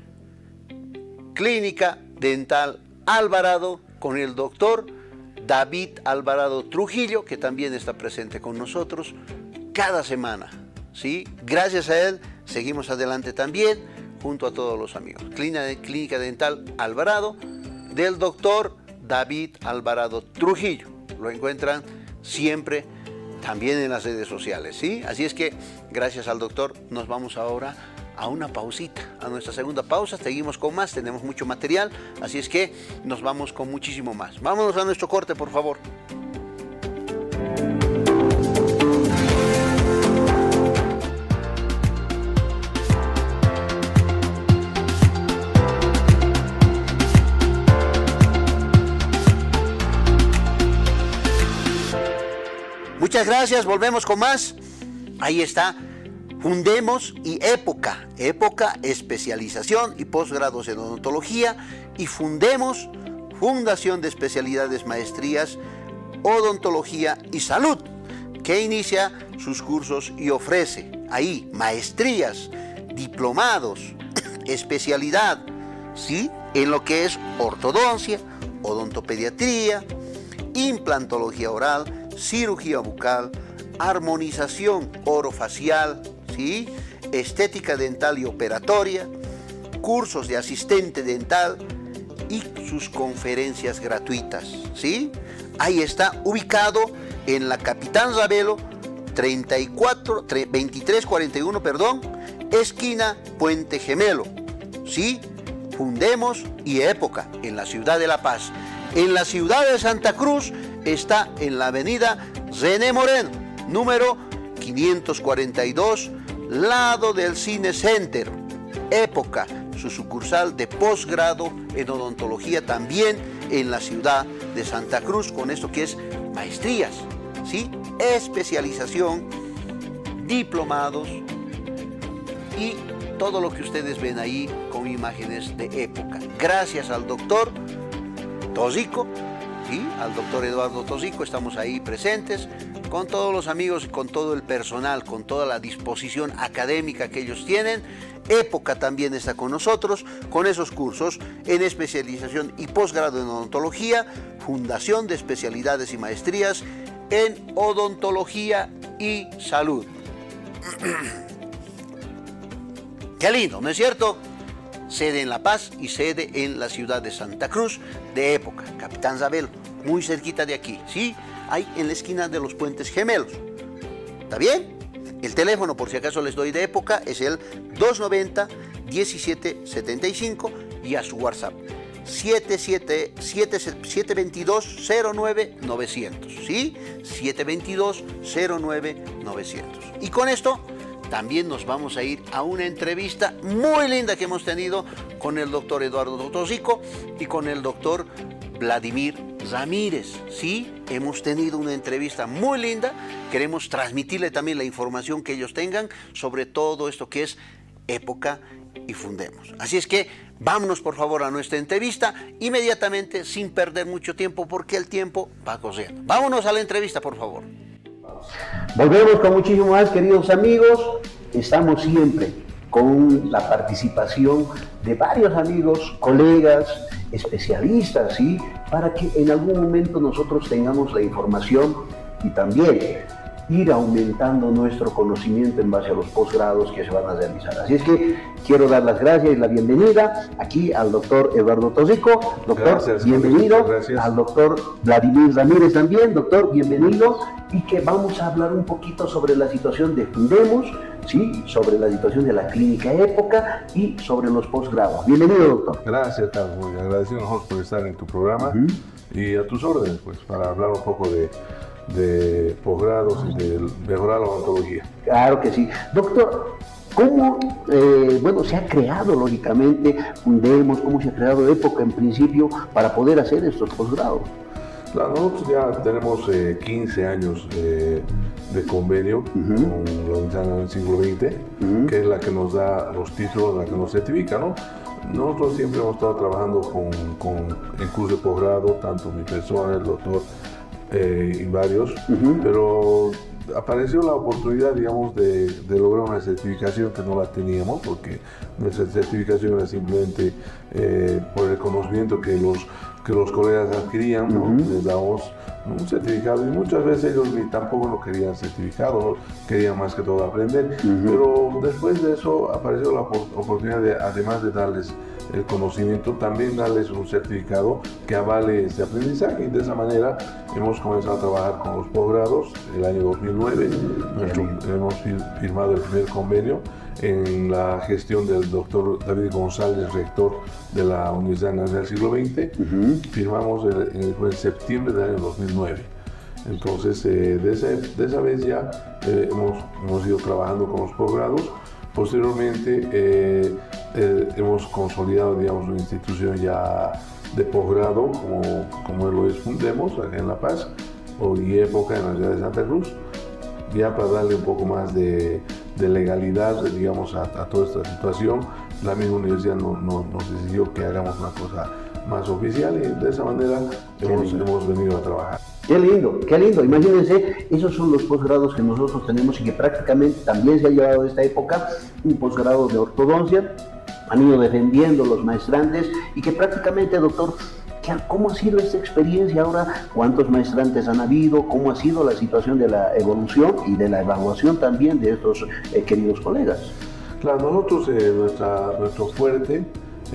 Clínica Dental Alvarado con el doctor David Alvarado Trujillo, que también está presente con nosotros cada semana, ¿sí? Gracias a él seguimos adelante también junto a todos los amigos. Clínica Dental Alvarado del doctor David Alvarado Trujillo. Lo encuentran siempre también en las redes sociales, ¿sí? Así es que gracias al doctor nos vamos ahora a una pausita, a nuestra segunda pausa. Seguimos con más, tenemos mucho material, así es que nos vamos con muchísimo más. Vámonos a nuestro corte, por favor. Muchas gracias, volvemos con más. Ahí está. Fundemos y Época especialización y posgrados en odontología, y Fundemos, Fundación de Especialidades, Maestrías, Odontología y Salud, que inicia sus cursos y ofrece ahí maestrías, diplomados, especialidad, ¿sí? En lo que es ortodoncia, odontopediatría, implantología oral, cirugía bucal, armonización orofacial, ¿sí? Estética dental y operatoria, cursos de asistente dental y sus conferencias gratuitas, ¿sí? Ahí está ubicado en la Capitán Ravelo 2341, esquina Puente Gemelo, ¿sí? Fundemos y Época en la ciudad de La Paz. En la ciudad de Santa Cruz está en la avenida René Moreno, número 542, lado del Cine Center. Época, su sucursal de posgrado en odontología también en la ciudad de Santa Cruz, con esto que es maestrías, ¿sí? Especialización, diplomados y todo lo que ustedes ven ahí con imágenes de Época. Gracias al doctor Tosico, ¿sí? Al doctor Eduardo Tosico, estamos ahí presentes con todos los amigos, con todo el personal, con toda la disposición académica que ellos tienen. Época también está con nosotros, con esos cursos en especialización y posgrado en odontología, fundación de especialidades y maestrías en odontología y salud. Qué lindo, ¿no es cierto? Sede en La Paz y sede en la ciudad de Santa Cruz, de Época, Capitán Sabelo, muy cerquita de aquí, ¿sí? Ahí en la esquina de los Puentes Gemelos. ¿Está bien? El teléfono, por si acaso les doy de Época, es el 290-1775 y a su WhatsApp 722-09-900, ¿sí? 722-09-900. Y con esto también nos vamos a ir a una entrevista muy linda que hemos tenido con el doctor Eduardo Tosico y con el doctor Vladimir Ramírez, ¿sí? Hemos tenido una entrevista muy linda. Queremos transmitirle también la información que ellos tengan sobre todo esto que es Época y Fundemos. Así es que vámonos por favor a nuestra entrevista inmediatamente, sin perder mucho tiempo, porque el tiempo va corriendo. Vámonos a la entrevista, por favor. Volvemos con muchísimo más, queridos amigos. Estamos siempre con la participación de varios amigos, colegas, especialistas, ¿sí? Para que en algún momento nosotros tengamos la información y también ir aumentando nuestro conocimiento en base a los posgrados que se van a realizar. Así es que quiero dar las gracias y la bienvenida aquí al doctor Eduardo Tosico. Doctor, gracias, bienvenido. Gracias. Al doctor Vladimir Ramírez también. Doctor, bienvenido. Y que vamos a hablar un poquito sobre la situación de Fundemos, ¿sí? Sobre la situación de la clínica Época y sobre los posgrados. Bienvenido, doctor. Gracias, Carlos. Muy agradecido nosotros por estar en tu programa y a tus órdenes, pues, para hablar un poco de posgrados y de mejorar la odontología. Claro que sí. Doctor, ¿cómo se ha creado lógicamente Fundemos, cómo se ha creado Época en principio para poder hacer estos posgrados? Claro, nosotros ya tenemos 15 años de convenio con la Universidad del siglo XX, que es la que nos da los títulos, la que nos certifica, ¿no? Nosotros siempre hemos estado trabajando en curso de posgrado, tanto mi persona, el doctor y varios, pero apareció la oportunidad, digamos, de lograr una certificación que no la teníamos, porque nuestra certificación era simplemente por el conocimiento que los colegas adquirían, ¿no? Les damos un certificado y muchas veces ellos ni tampoco lo querían certificado, ¿no? Querían más que todo aprender, pero después de eso apareció la oportunidad de, además de darles el conocimiento, también darles un certificado que avale este aprendizaje, y de esa manera hemos comenzado a trabajar con los posgrados. El año 2009 hemos firmado el primer convenio en la gestión del doctor David González, rector de la Universidad Nacional del siglo XX. Firmamos en septiembre del año 2009. Entonces, de esa vez ya hemos ido trabajando con los posgrados. Posteriormente hemos consolidado, digamos, una institución ya de posgrado como lo es Fundemos acá en La Paz, y Época en la ciudad de Santa Cruz, ya para darle un poco más de legalidad, digamos, a toda esta situación. La misma universidad nos decidió que hagamos una cosa más oficial, y de esa manera hemos venido a trabajar. Qué lindo, qué lindo. Imagínense, esos son los posgrados que nosotros tenemos y que prácticamente también se ha llevado de esta época, un posgrado de ortodoncia, han ido defendiendo los maestrantes, y que prácticamente, doctor, ¿cómo ha sido esta experiencia ahora? ¿Cuántos maestrantes han habido? ¿Cómo ha sido la situación de la evolución y de la evaluación también de estos queridos colegas? Claro, nosotros nuestro fuerte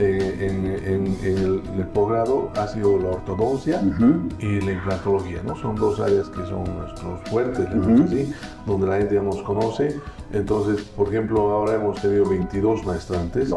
en el posgrado ha sido la ortodoncia y la implantología, ¿no? Son dos áreas que son nuestros fuertes, ¿sí? Donde la gente ya nos conoce. Entonces, por ejemplo, ahora hemos tenido 22 maestrantes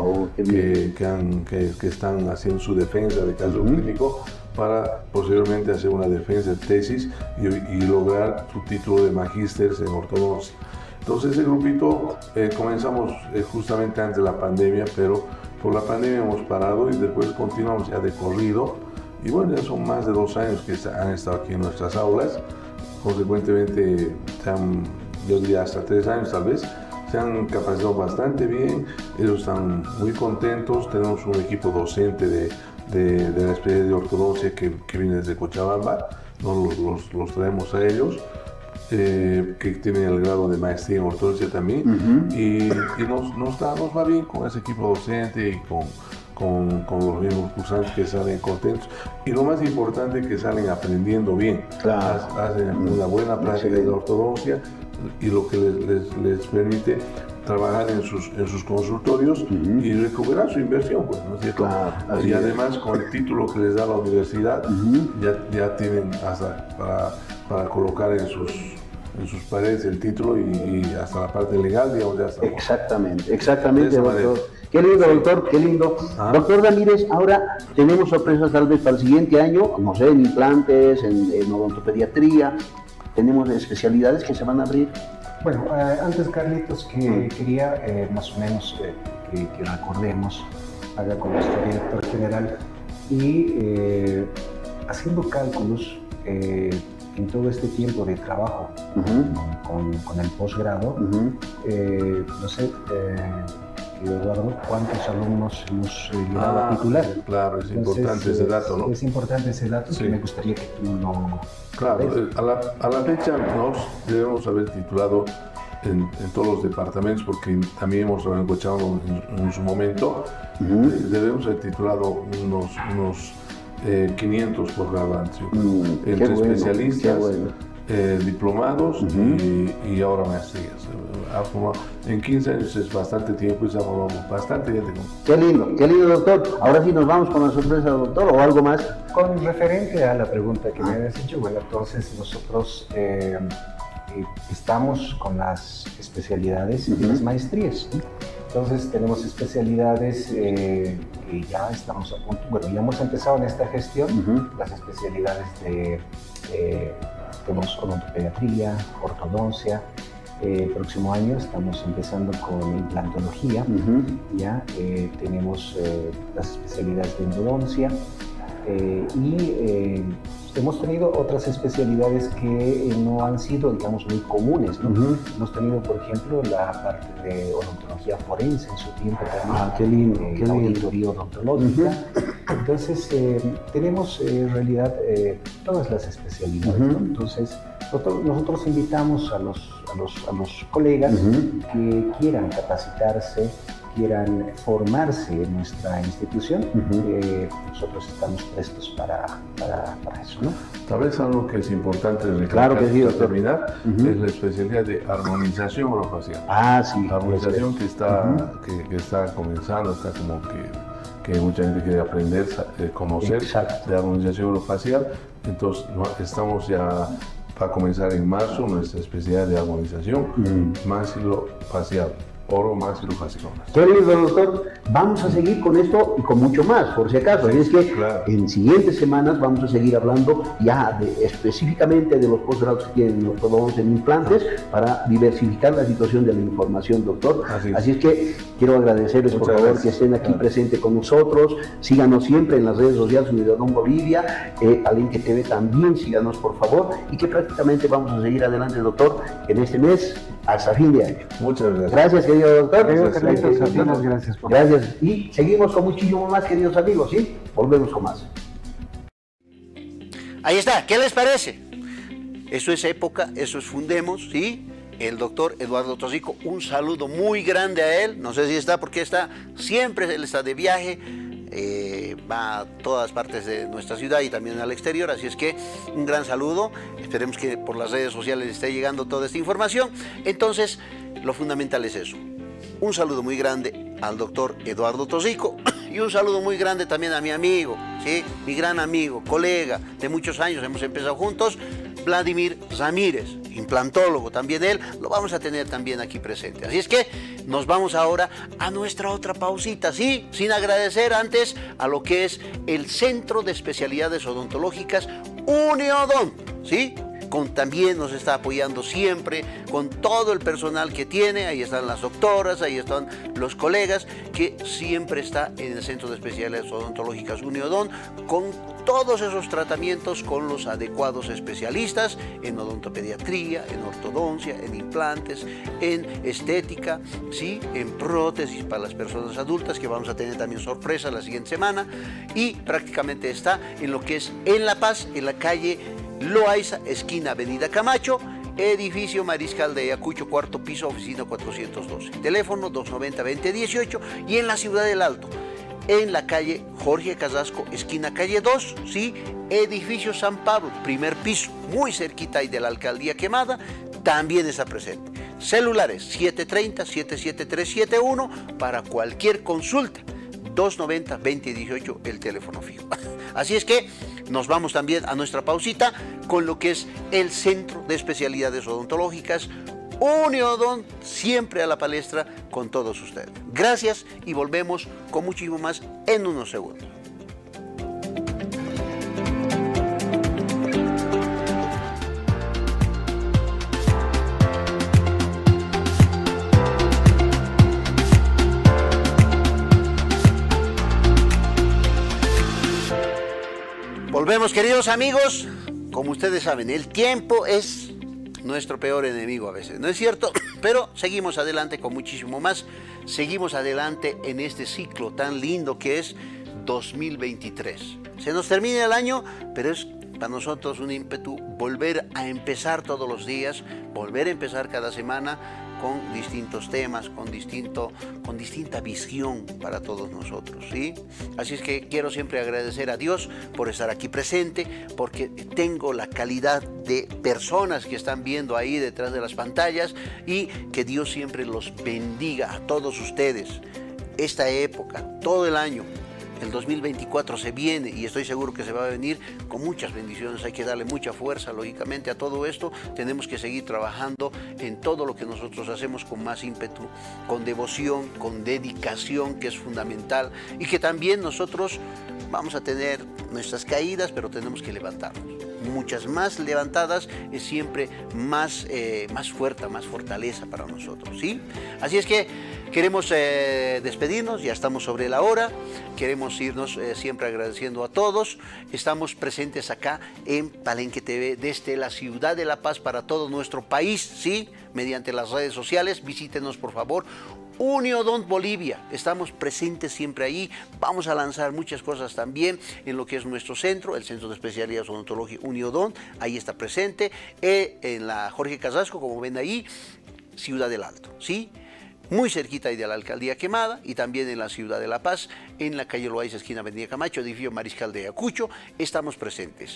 que están haciendo su defensa de caso clínico, para posteriormente hacer una defensa de tesis y lograr su título de magíster en ortodoncia. Entonces, ese grupito comenzamos justamente antes de la pandemia, pero por la pandemia hemos parado y después continuamos ya de corrido. Y bueno, ya son más de 2 años que han estado aquí en nuestras aulas. Consecuentemente, yo diría hasta 3 años tal vez, se han capacitado bastante bien. Ellos están muy contentos. Tenemos un equipo docente de la especie de ortodoncia que viene desde Cochabamba. Los traemos a ellos. que tienen el grado de maestría en ortodoncia también, y nos va bien con ese equipo docente y con los mismos cursantes que salen contentos, y lo más importante que salen aprendiendo bien, hacen una buena práctica de ortodoncia, y lo que les permite trabajar en sus consultorios y recuperar su inversión, pues, ¿no es cierto? Y además con el título que les da la universidad, ya tienen hasta para colocar en sus paredes el título y hasta la parte legal, digamos, ya está. Exactamente, doctor. Qué lindo, doctor, qué lindo. Doctor Ramírez, ahora tenemos sorpresas tal vez para el siguiente año, no sé, en implantes, en odontopediatría, tenemos especialidades que se van a abrir. Bueno, antes, Carlitos, que quería más o menos que recordemos, haga con nuestro director general, y haciendo cálculos en todo este tiempo de trabajo con el posgrado, no sé, Eduardo, ¿cuántos alumnos hemos llegado a titular? Claro, es importante ese dato, ¿no? Es importante ese dato, que me gustaría que tú lo... Claro, a la fecha nos debemos haber titulado en todos los departamentos, porque también hemos escuchado en su momento, debemos haber titulado unos 500 posgraduantes, entre especialistas, diplomados y ahora maestrías. En 15 años es bastante tiempo y se ha formado bastante gente. Qué lindo, doctor. Ahora sí nos vamos con la sorpresa, doctor, o algo más. Con referente a la pregunta que me habías hecho, bueno, entonces nosotros estamos con las especialidades y las maestrías, ¿sí? Entonces tenemos especialidades que ya estamos a punto, bueno, ya hemos empezado en esta gestión, las especialidades tenemos odontopediatría, ortodoncia. Próximo año estamos empezando con implantología, ya tenemos las especialidades de endodoncia y hemos tenido otras especialidades que no han sido, digamos, muy comunes, ¿no? Hemos tenido, por ejemplo, la parte de odontología forense en su tiempo también. Qué lindo, la auditoría odontológica. Entonces, tenemos en realidad todas las especialidades, ¿no? Entonces, nosotros invitamos a los colegas que quieran capacitarse, quieran formarse en nuestra institución. Nosotros estamos prestos para eso, ¿no? Tal vez algo que es importante recalcar para terminar es la especialidad de armonización orofacial. Sí. La armonización que está comenzando, está como que mucha gente quiere aprender, conocer de armonización orofacial. Entonces estamos ya para comenzar en marzo nuestra especialidad de armonización maxilofacial. Oromaxilofacial. Qué lindo, doctor. Vamos a seguir con esto y con mucho más, por si acaso. Así es que en siguientes semanas vamos a seguir hablando ya específicamente de los posgrados que tienen ortodoncia en implantes para diversificar la situación de la información, doctor. Así es que quiero agradecerles, por favor, que estén aquí presentes con nosotros. Síganos siempre en las redes sociales Unidodont Bolivia. Palenque TV también, síganos, por favor. Y que prácticamente vamos a seguir adelante, doctor, en este mes hasta fin de año. Muchas gracias. Gracias, querido doctor. Gracias. Gracias. Y seguimos con muchísimo más, queridos amigos, ¿sí? Volvemos con más. Ahí está, ¿qué les parece? Eso es época, eso es Fundemos, ¿sí? El doctor Eduardo Tosico, un saludo muy grande a él. No sé si está, porque siempre él está de viaje. Va a todas partes de nuestra ciudad y también al exterior, así es que un gran saludo. Esperemos que por las redes sociales esté llegando toda esta información. Entonces, lo fundamental es eso. Un saludo muy grande al doctor Eduardo Tosico y un saludo muy grande también a mi amigo, ¿sí? Mi gran amigo, colega de muchos años, hemos empezado juntos, Vladimir Ramírez, implantólogo también él, lo vamos a tener también aquí presente. Así es que nos vamos ahora a nuestra otra pausita, ¿sí? Sin agradecer antes a lo que es el Centro de Especialidades Odontológicas Uniodont, ¿sí? También nos está apoyando siempre con todo el personal que tiene. Ahí están las doctoras, ahí están los colegas, que siempre está en el Centro de Especialidades Odontológicas Uniodont con todos esos tratamientos con los adecuados especialistas en odontopediatría, en ortodoncia, en implantes, en estética, ¿sí? En prótesis para las personas adultas, que vamos a tener también sorpresa la siguiente semana, y prácticamente está en lo que es en La Paz, en la calle Loaiza, esquina Avenida Camacho, edificio Mariscal de Ayacucho, cuarto piso, oficina 412. Teléfono 290-2018 y en la Ciudad del Alto, en la calle Jorge Casasco, esquina calle 2, ¿sí? Edificio San Pablo, primer piso, muy cerquita ahí de la Alcaldía Quemada, también está presente. Celulares 730-77371 para cualquier consulta. 290-2018 el teléfono fijo. Así es que nos vamos también a nuestra pausita con lo que es el Centro de Especialidades Odontológicas Uniodont, siempre a la palestra con todos ustedes. Gracias y volvemos con muchísimo más en unos segundos. Volvemos, queridos amigos. Como ustedes saben, el tiempo es nuestro peor enemigo a veces, ¿no es cierto? Pero seguimos adelante con muchísimo más. Seguimos adelante en este ciclo tan lindo que es 2023. Se nos termina el año, pero es para nosotros un ímpetu volver a empezar todos los días, volver a empezar cada semana con distintos temas, con distinta visión para todos nosotros, ¿sí? Así es que quiero siempre agradecer a Dios por estar aquí presente, porque tengo la calidad de personas que están viendo ahí detrás de las pantallas y que Dios siempre los bendiga a todos ustedes. Esta época, todo el año, el 2024 se viene y estoy seguro que se va a venir con muchas bendiciones. Hay que darle mucha fuerza, lógicamente, a todo esto. Tenemos que seguir trabajando en todo lo que nosotros hacemos con más ímpetu, con devoción, con dedicación, que es fundamental. Y que también nosotros vamos a tener nuestras caídas, pero tenemos que levantarnos. Muchas más levantadas es siempre más fuerza, más fortaleza para nosotros, ¿sí? Así es que queremos despedirnos, ya estamos sobre la hora. Queremos irnos siempre agradeciendo a todos. Estamos presentes acá en Palenque TV desde la ciudad de La Paz para todo nuestro país, ¿sí? Mediante las redes sociales. Visítenos, por favor. Uniodont Bolivia, estamos presentes siempre ahí. Vamos a lanzar muchas cosas también en lo que es nuestro centro, el Centro de Especialidades Odontológicas Uniodont, ahí está presente, en la Jorge Casasco, como ven ahí, Ciudad del Alto, ¿sí? Muy cerquita ahí de la Alcaldía Quemada y también en la Ciudad de La Paz, en la calle Loaiza, esquina Avenida Camacho, edificio Mariscal de Ayacucho, estamos presentes.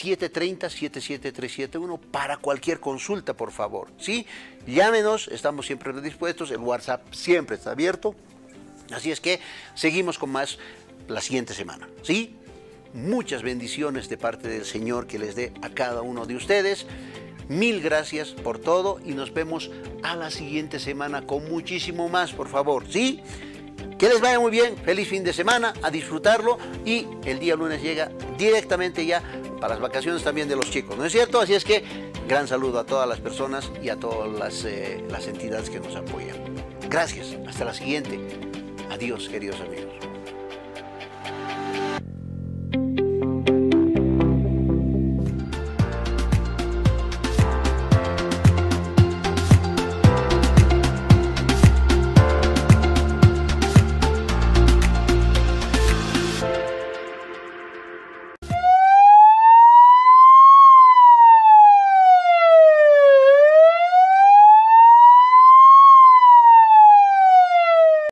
730-77371 para cualquier consulta, por favor, ¿sí? Llámenos, estamos siempre dispuestos, el WhatsApp siempre está abierto. Así es que seguimos con más la siguiente semana, ¿sí? Muchas bendiciones de parte del Señor que les dé a cada uno de ustedes. Mil gracias por todo y nos vemos a la siguiente semana con muchísimo más, por favor, ¿sí? Que les vaya muy bien, feliz fin de semana, a disfrutarlo y el día lunes llega directamente ya para las vacaciones también de los chicos, ¿no es cierto? Así es que gran saludo a todas las personas y a todas las entidades que nos apoyan. Gracias, hasta la siguiente. Adiós, queridos amigos.